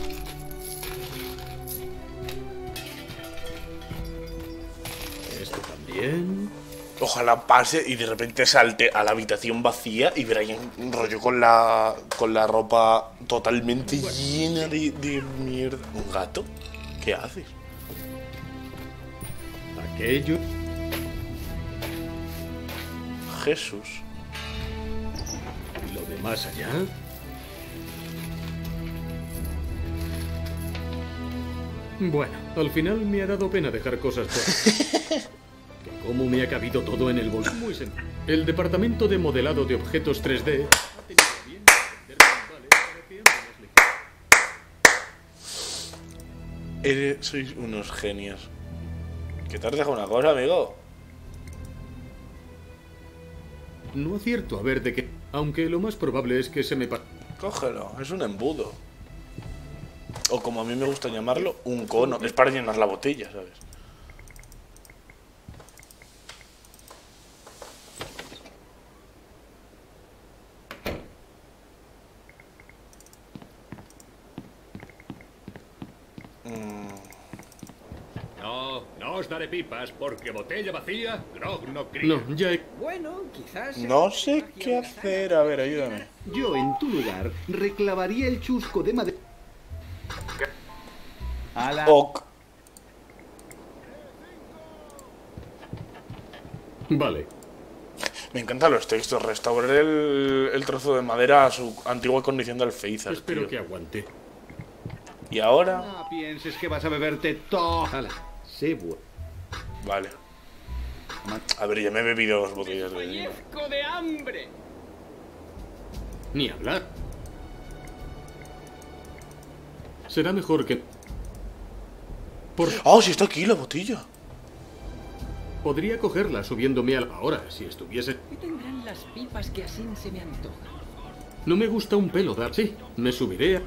Esto también. Ojalá pase y de repente salte a la habitación vacía y ver ahí un rollo con la con la ropa totalmente llena de, de mierda. ¿Un gato? ¿Qué haces? Aquello. Jesús. Lo de más allá. Bueno, al final me ha dado pena dejar cosas por... que cómo me ha cabido todo en el bolso. Muy sencillo. El departamento de modelado de objetos tres D... ha tenido bien entender más vale para que ambos le- Eres, sois unos genios. ¿Qué te has dejado una cosa, amigo? No acierto a ver de qué... Aunque lo más probable es que se me pase... Cógelo, es un embudo. O como a mí me gusta llamarlo, un cono. Es para llenar la botella, ¿sabes? No, no os daré pipas, porque botella vacía, grog no cría. No, ya he... Bueno, quizás... No sé qué hacer. A ver, ayúdame. Yo, en tu lugar, reclavaría el chusco de madera. A la... Ok. Vale. Me encantan los textos. Restaurar el, el trozo de madera a su antigua condición de alféizar, Espero tío. que aguante. Y ahora... No pienses que vas a beberte todo. Hala, sé bueno. Vale. A ver, ya me he bebido dos botellas de vino. ¡Fallezco de hambre! Ni hablar. Será mejor que... Por... ¡Oh, sí está aquí la botella! Podría cogerla subiéndome a la... Ahora, si estuviese... ¿Qué tendrán las pipas que así se me antojan? No me gusta un pelo dar... Sí, me subiré a...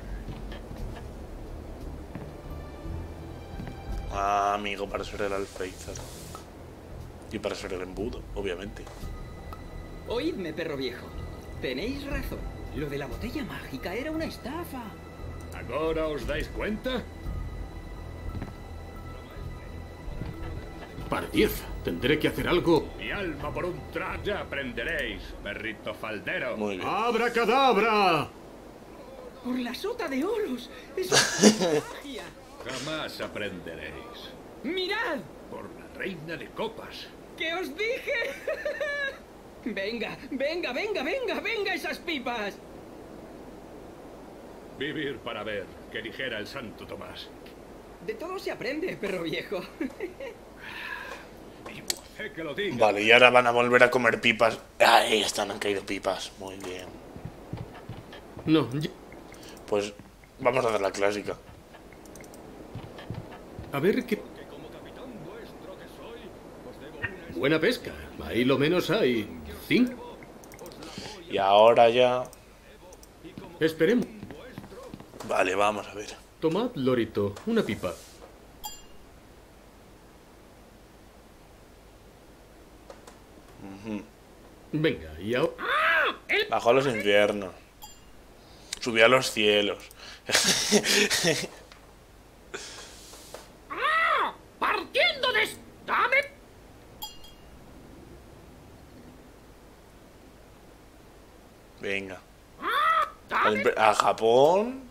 Ah, amigo, para ser el alféizar. Y para ser el embudo, obviamente. Oídme, perro viejo. Tenéis razón. Lo de la botella mágica era una estafa. ¿Ahora os dais cuenta? Pardiez, tendré que hacer algo... Mi alma por un traje ya aprenderéis, perrito faldero. Muy bien. ¡Abracadabra! ¡Por la sota de Olos! ¡Es magia! Jamás aprenderéis. ¡Mirad! Por la reina de copas. ¿Qué os dije? Venga, venga, venga, venga, venga esas pipas. Vivir para ver, que dijera el santo Tomás. De todo se aprende, perro viejo. Y mujer que lo diga. Vale, y ahora van a volver a comer pipas. Ahí están, han caído pipas. Muy bien. No, ya- Pues vamos a hacer la clásica. A ver qué... Buena pesca. Ahí lo menos hay... Cinco. Y ahora ya... Esperemos. Vale, vamos a ver. Tomad, lorito, una pipa. Uh-huh. Venga, y ahora... Bajó a los infiernos. Subió a los cielos. ¡Ah! ¡Partiendo de... ¡Dame! Venga. ¡Ah! ¡Dame! Al- A Japón.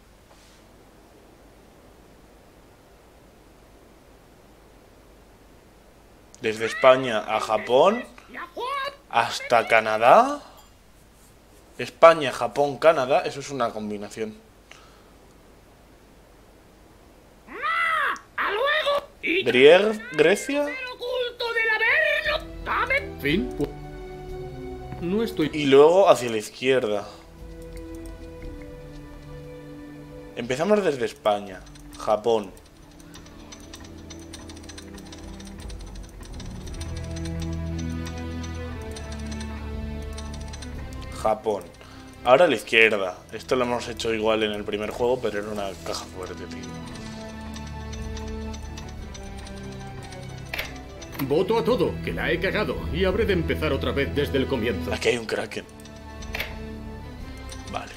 Desde España a Japón. Hasta Canadá. España, Japón, Canadá. Eso es una combinación. ¡A luego! ¡Y Grieg, Grecia. el oculto del Averno! ¡Dame! Fin. No estoy... Y luego hacia la izquierda. Empezamos desde España. Japón. Japón. Ahora a la izquierda. Esto lo hemos hecho igual en el primer juego, pero era una caja fuerte, tío. Voto a todo, que la he cagado y habré de empezar otra vez desde el comienzo. Aquí hay un Kraken. Vale.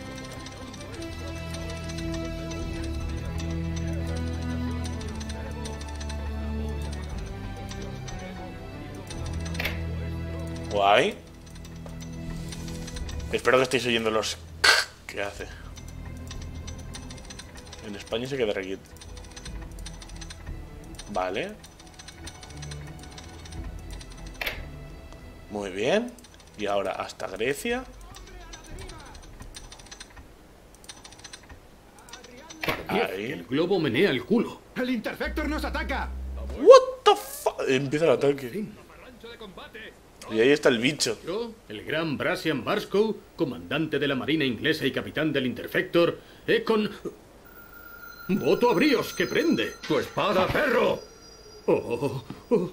Guay. Espero que estéis oyendo los que hace. En España se quedará quieto. Vale. Muy bien. Y ahora hasta Grecia. Ahí. El globo menea el culo. ¡El Interfector nos ataca! What the fuck. Empieza el ataque. Y ahí está el bicho. Yo, el gran Brassian Barskow, comandante de la Marina Inglesa y capitán del Interfector, he con... ¡Voto a bríos que prende! ¡Tu espada, perro! Oh, oh, oh.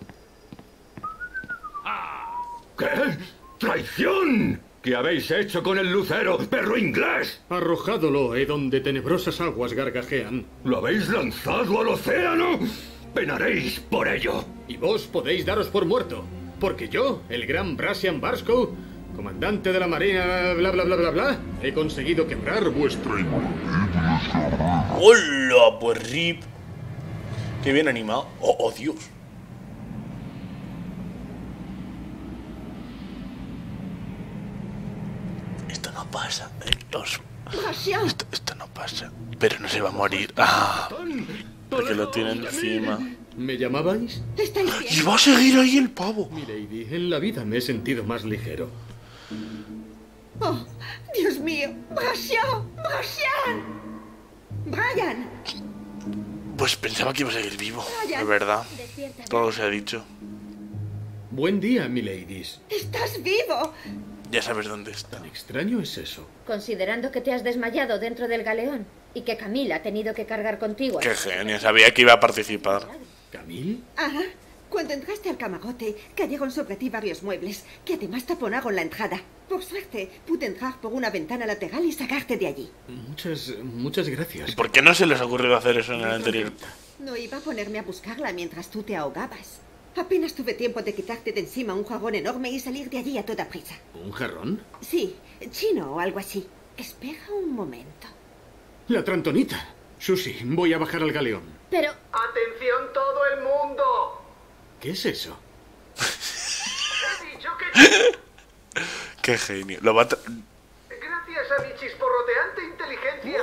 ¿Qué? ¡Traición! ¿Qué habéis hecho con el lucero, perro inglés? Arrojádolo, eh, donde tenebrosas aguas gargajean. ¿Lo habéis lanzado al océano? Penaréis por ello. Y vos podéis daros por muerto, porque yo, el gran Brassian Barskow, comandante de la Marina, bla bla bla bla bla, he conseguido quebrar vuestro... ¡Hola! Pues rip. Qué bien animado. ¡Oh, oh Dios! Esto no pasa. Los... Esto, esto no pasa. Pero no se va a morir. ¡Ah! Porque lo tiene encima. ¿Me llamabais? ¿Estáis bien? Y va a seguir ahí el pavo. Milady, en la vida me he sentido más ligero. ¡Oh, Dios mío! ¡Brassian! ¡Brassian! ¡Brian! Pues pensaba que iba a seguir vivo. Brian, Es verdad. despierta. Todo se ha dicho. Buen día, miladies. ¡Estás vivo! Ya sabes dónde está. ¿Tan extraño es eso? Considerando que te has desmayado dentro del galeón y que Camila ha tenido que cargar contigo. Qué genio. Sabía que iba a participar. ¿Camille? Ajá. Cuando entraste al camarote, cayeron sobre ti varios muebles, que además taponaron la entrada. Por suerte, pude entrar por una ventana lateral y sacarte de allí. Muchas, muchas gracias. ¿Y por qué no se les ha ocurrido hacer eso en el anterior? No iba a ponerme a buscarla mientras tú te ahogabas. Apenas tuve tiempo de quitarte de encima un jarrón enorme y salir de allí a toda prisa. ¿Un jarrón? Sí, chino o algo así. Espera un momento. La Trantonita. Susi, voy a bajar al galeón. Pero... ¡Atención todo el mundo! ¿Qué es eso? He dicho que... Qué genio. Lo va a... Gracias a mi chisporroteante inteligencia...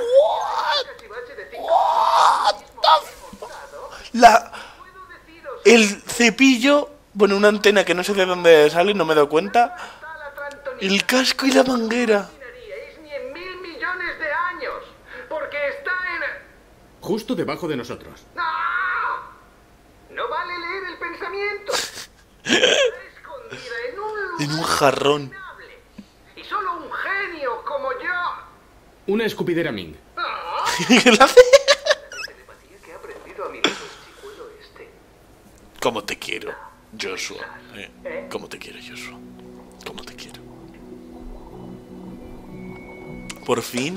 La... El cepillo... Bueno, una antena que no sé de dónde sale, no me he dado cuenta. El casco y la manguera. Ni en mil millones de años, porque está en... Justo debajo de nosotros. ¡No! No vale leer el pensamiento. Está escondida en un lugar En un jarrón. y solo un genio como yo... Una escupidera Ming. ¿Qué le hace? que ha aprendido a mirar el chicuelo este. Como te quiero, Joshua. Eh, como te quiero, Joshua. Como te quiero. Por fin.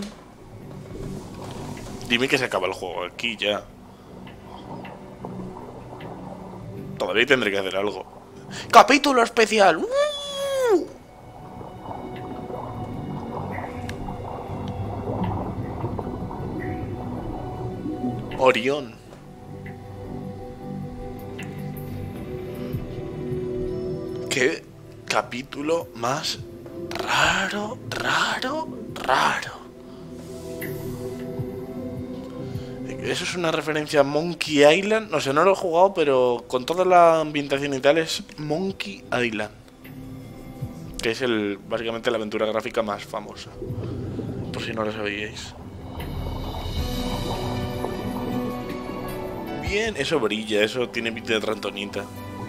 Dime que se acaba el juego aquí ya. Todavía tendré que hacer algo. ¡Capítulo especial! ¡Uh! Orión. Qué capítulo más raro, raro, raro. Eso es una referencia a Monkey Island. No sé, no lo he jugado, pero con toda la ambientación y tal es Monkey Island, que es el básicamente la aventura gráfica más famosa, por si no lo sabíais. Bien, eso brilla, eso tiene pinta de trantonita.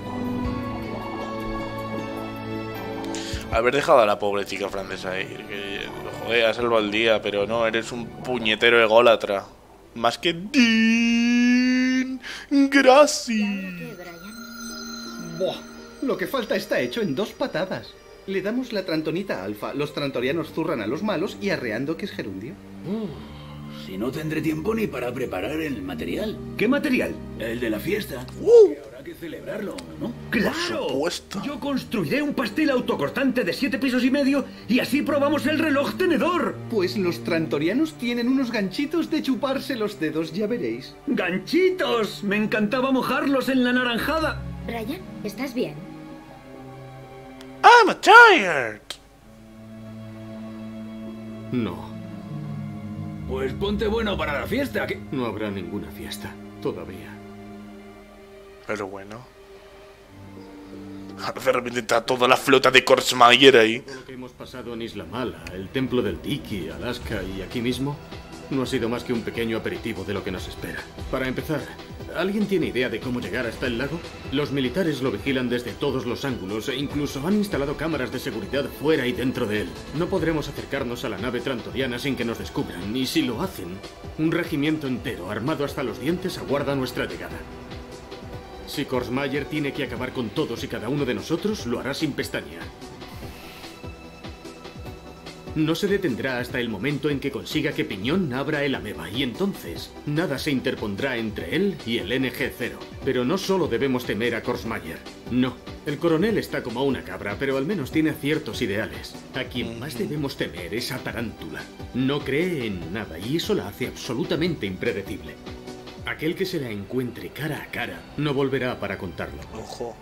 Haber dejado a la pobre chica francesa ir, que joder, has salvado el día, pero no, eres un puñetero ególatra. Más que Dean Gracie. Buah, lo que falta está hecho en dos patadas. Le damos la trantonita alfa, los trantorianos zurran a los malos y arreando que es gerundio. Uh, si no tendré tiempo ni para preparar el material. ¿Qué material? El de la fiesta. Uh. Y habrá que celebrarlo, ¿no? ¡Claro! Yo construiré un pastel autocortante de siete pisos y medio y así probamos el reloj tenedor. Pues los trantorianos tienen unos ganchitos de chuparse los dedos, ya veréis. ¡Ganchitos! Me encantaba mojarlos en la naranjada. Brian, ¿estás bien? I'm tired. No. Pues ponte bueno para la fiesta. ¿Qué? No habrá ninguna fiesta, todavía. Pero bueno. De repente está toda la flota de Korsmayer ahí. Todo lo que hemos pasado en Isla Mala, el templo del Tiki, Alaska y aquí mismo, no ha sido más que un pequeño aperitivo de lo que nos espera. Para empezar, ¿alguien tiene idea de cómo llegar hasta el lago? Los militares lo vigilan desde todos los ángulos e incluso han instalado cámaras de seguridad fuera y dentro de él. No podremos acercarnos a la nave trantoriana sin que nos descubran, y si lo hacen, un regimiento entero, armado hasta los dientes, aguarda nuestra llegada. Si Korsmayer tiene que acabar con todos y cada uno de nosotros, lo hará sin pestañear. No se detendrá hasta el momento en que consiga que Piñón abra el ameba, y entonces nada se interpondrá entre él y el N G cero. Pero no solo debemos temer a Korsmayer. No, el coronel está como una cabra, pero al menos tiene ciertos ideales. A quien más debemos temer es a Tarántula. No cree en nada y eso la hace absolutamente impredecible. Aquel que se la encuentre cara a cara no volverá para contarlo. Ojo.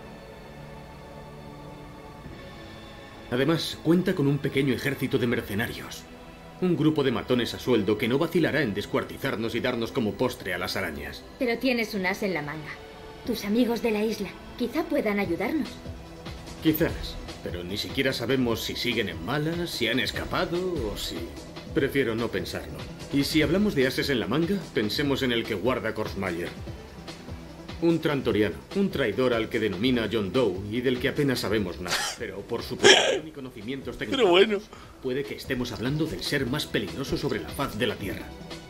Además, cuenta con un pequeño ejército de mercenarios. Un grupo de matones a sueldo que no vacilará en descuartizarnos y darnos como postre a las arañas. Pero tienes un as en la manga. Tus amigos de la isla quizá puedan ayudarnos. Quizás, pero ni siquiera sabemos si siguen en Mala, si han escapado o si... Prefiero no pensarlo. Y si hablamos de ases en la manga, pensemos en el que guarda Korsmayer. Un trantoriano, un traidor al que denomina John Doe y del que apenas sabemos nada. Pero por su posición y conocimientos técnicos, pero bueno, puede que estemos hablando del ser más peligroso sobre la faz de la Tierra.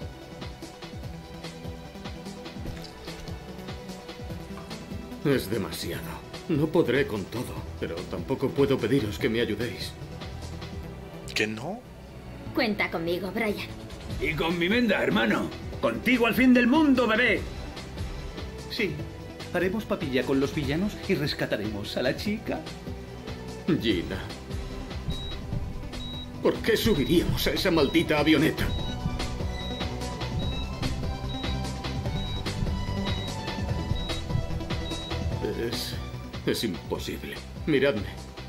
Es demasiado. No podré con todo, pero tampoco puedo pediros que me ayudéis. ¿Que no? Cuenta conmigo, Brian. Y con mi menda, hermano. Contigo al fin del mundo, bebé. Sí, haremos papilla con los villanos y rescataremos a la chica. Gina. ¿Por qué subiríamos a esa maldita avioneta? Es... es imposible. Miradme.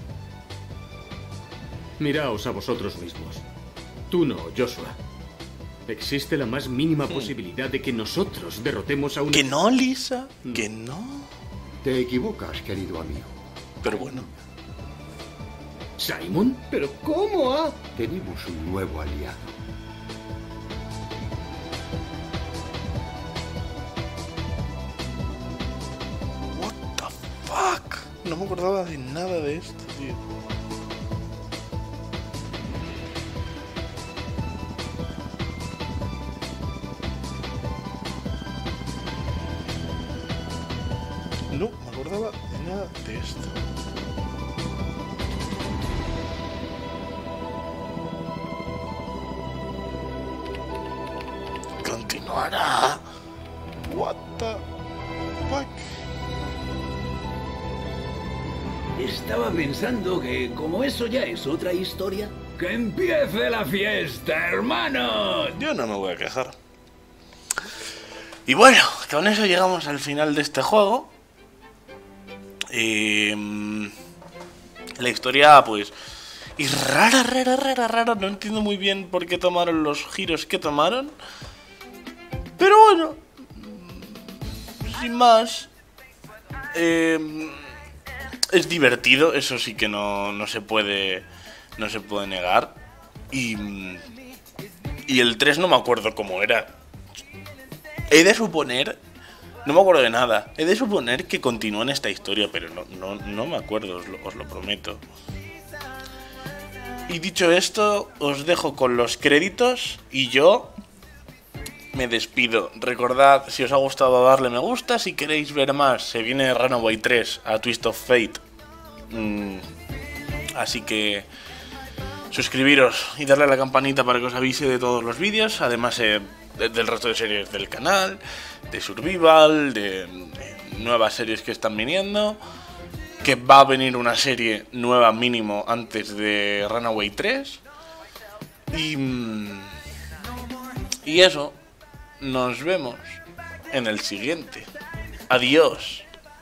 Miraos a vosotros mismos. Tú no, Joshua. ¿Existe la más mínima posibilidad de que nosotros derrotemos a un... ¿Que no, Lisa? No. ¿Que no? Te equivocas, querido amigo. Pero bueno. ¿Simon? ¿Pero cómo ha...? Tenemos un nuevo aliado. What the fuck? No me acordaba de nada de esto, tío. No me acordaba de nada de esto. Continuará. What the fuck. Estaba pensando que, como eso ya es otra historia, ¡que empiece la fiesta, hermano! Yo no me voy a quejar. Y bueno, con eso llegamos al final de este juego. Eh, la historia, pues, es rara, rara, rara, rara. No entiendo muy bien por qué tomaron los giros que tomaron. Pero bueno, sin más, eh, es divertido, eso sí que no, no se puede, no se puede negar. Y, y el tres no me acuerdo cómo era. He de suponer, no me acuerdo de nada, he de suponer que continúa en esta historia, pero no, no, no me acuerdo, os lo, os lo prometo. Y dicho esto, os dejo con los créditos y yo me despido. Recordad, si os ha gustado, darle me gusta. Si queréis ver más, se viene Runaway tres a Twist of Fate. Mm, así que suscribiros y darle a la campanita para que os avise de todos los vídeos. Además eh, de, del resto de series del canal, de Survival, de, de nuevas series que están viniendo. Que va a venir una serie nueva mínimo antes de Runaway tres. Y, y eso. Nos vemos en el siguiente. Adiós.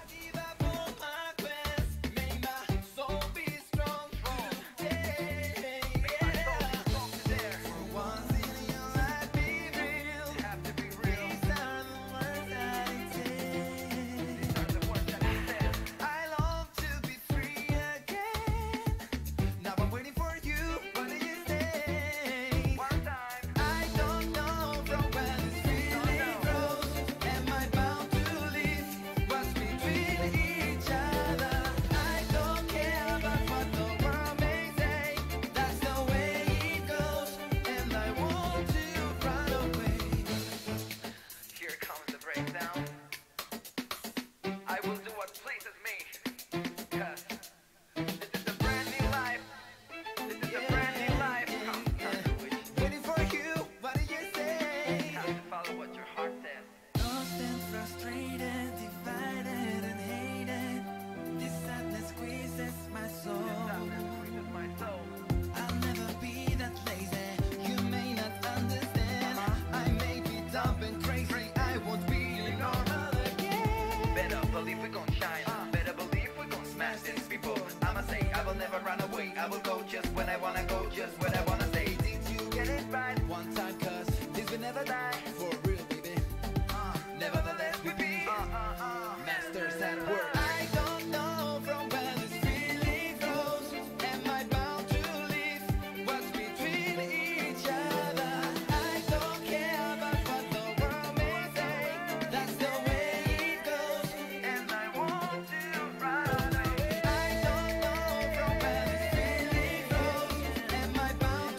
I will go just when I wanna go, just when I wanna stay. Did you get it right one time? Cause this will never die. For real, baby. Uh, nevertheless, we be uh, uh, uh, masters at work. I don't know from where this feeling goes. Am I bound to leave what's between each other? I don't care about what the world may say. That's the way it goes. And I want to run away. I don't know from where this feeling goes. Am I bound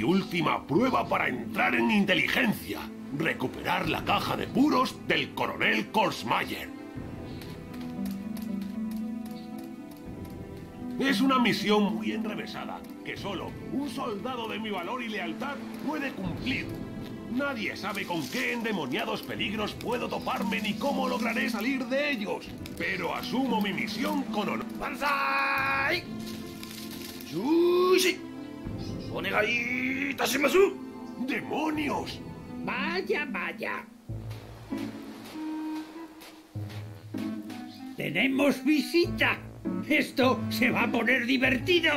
última prueba para entrar en inteligencia. Recuperar la caja de puros del coronel Korsmayer. Es una misión muy enrevesada, que solo un soldado de mi valor y lealtad puede cumplir. Nadie sabe con qué endemoniados peligros puedo toparme ni cómo lograré salir de ellos. Pero asumo mi misión con honor. ¡Banzai! ¡Yushi! ¡Onegai itashimasu! ¡Demonios! Vaya, vaya. ¡Tenemos visita! ¡Esto se va a poner divertido!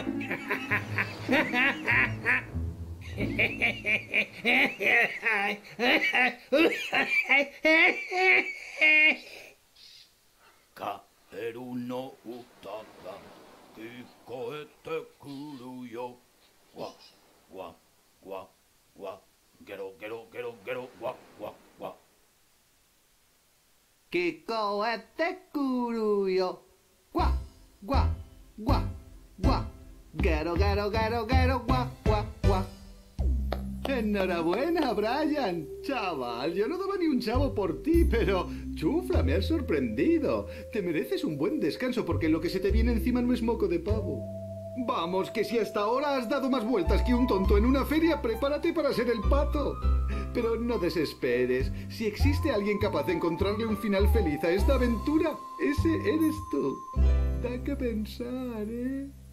Kaeru no utada kikoete kuru yo. Wa wa wa wa. Gero gero gero gero wa wa wa. Kikoete kuru yo. Gua, gua, gua, gua. Gero, gero, gero, gero, gua, gua, gua. Enhorabuena, Brian. Chaval, yo no daba ni un chavo por ti, pero... Chufla, me has sorprendido. Te mereces un buen descanso porque lo que se te viene encima no es moco de pavo. Vamos, que si hasta ahora has dado más vueltas que un tonto en una feria, prepárate para ser el pato. Pero no desesperes. Si existe alguien capaz de encontrarle un final feliz a esta aventura, ese eres tú. Da que pensar, ¿eh?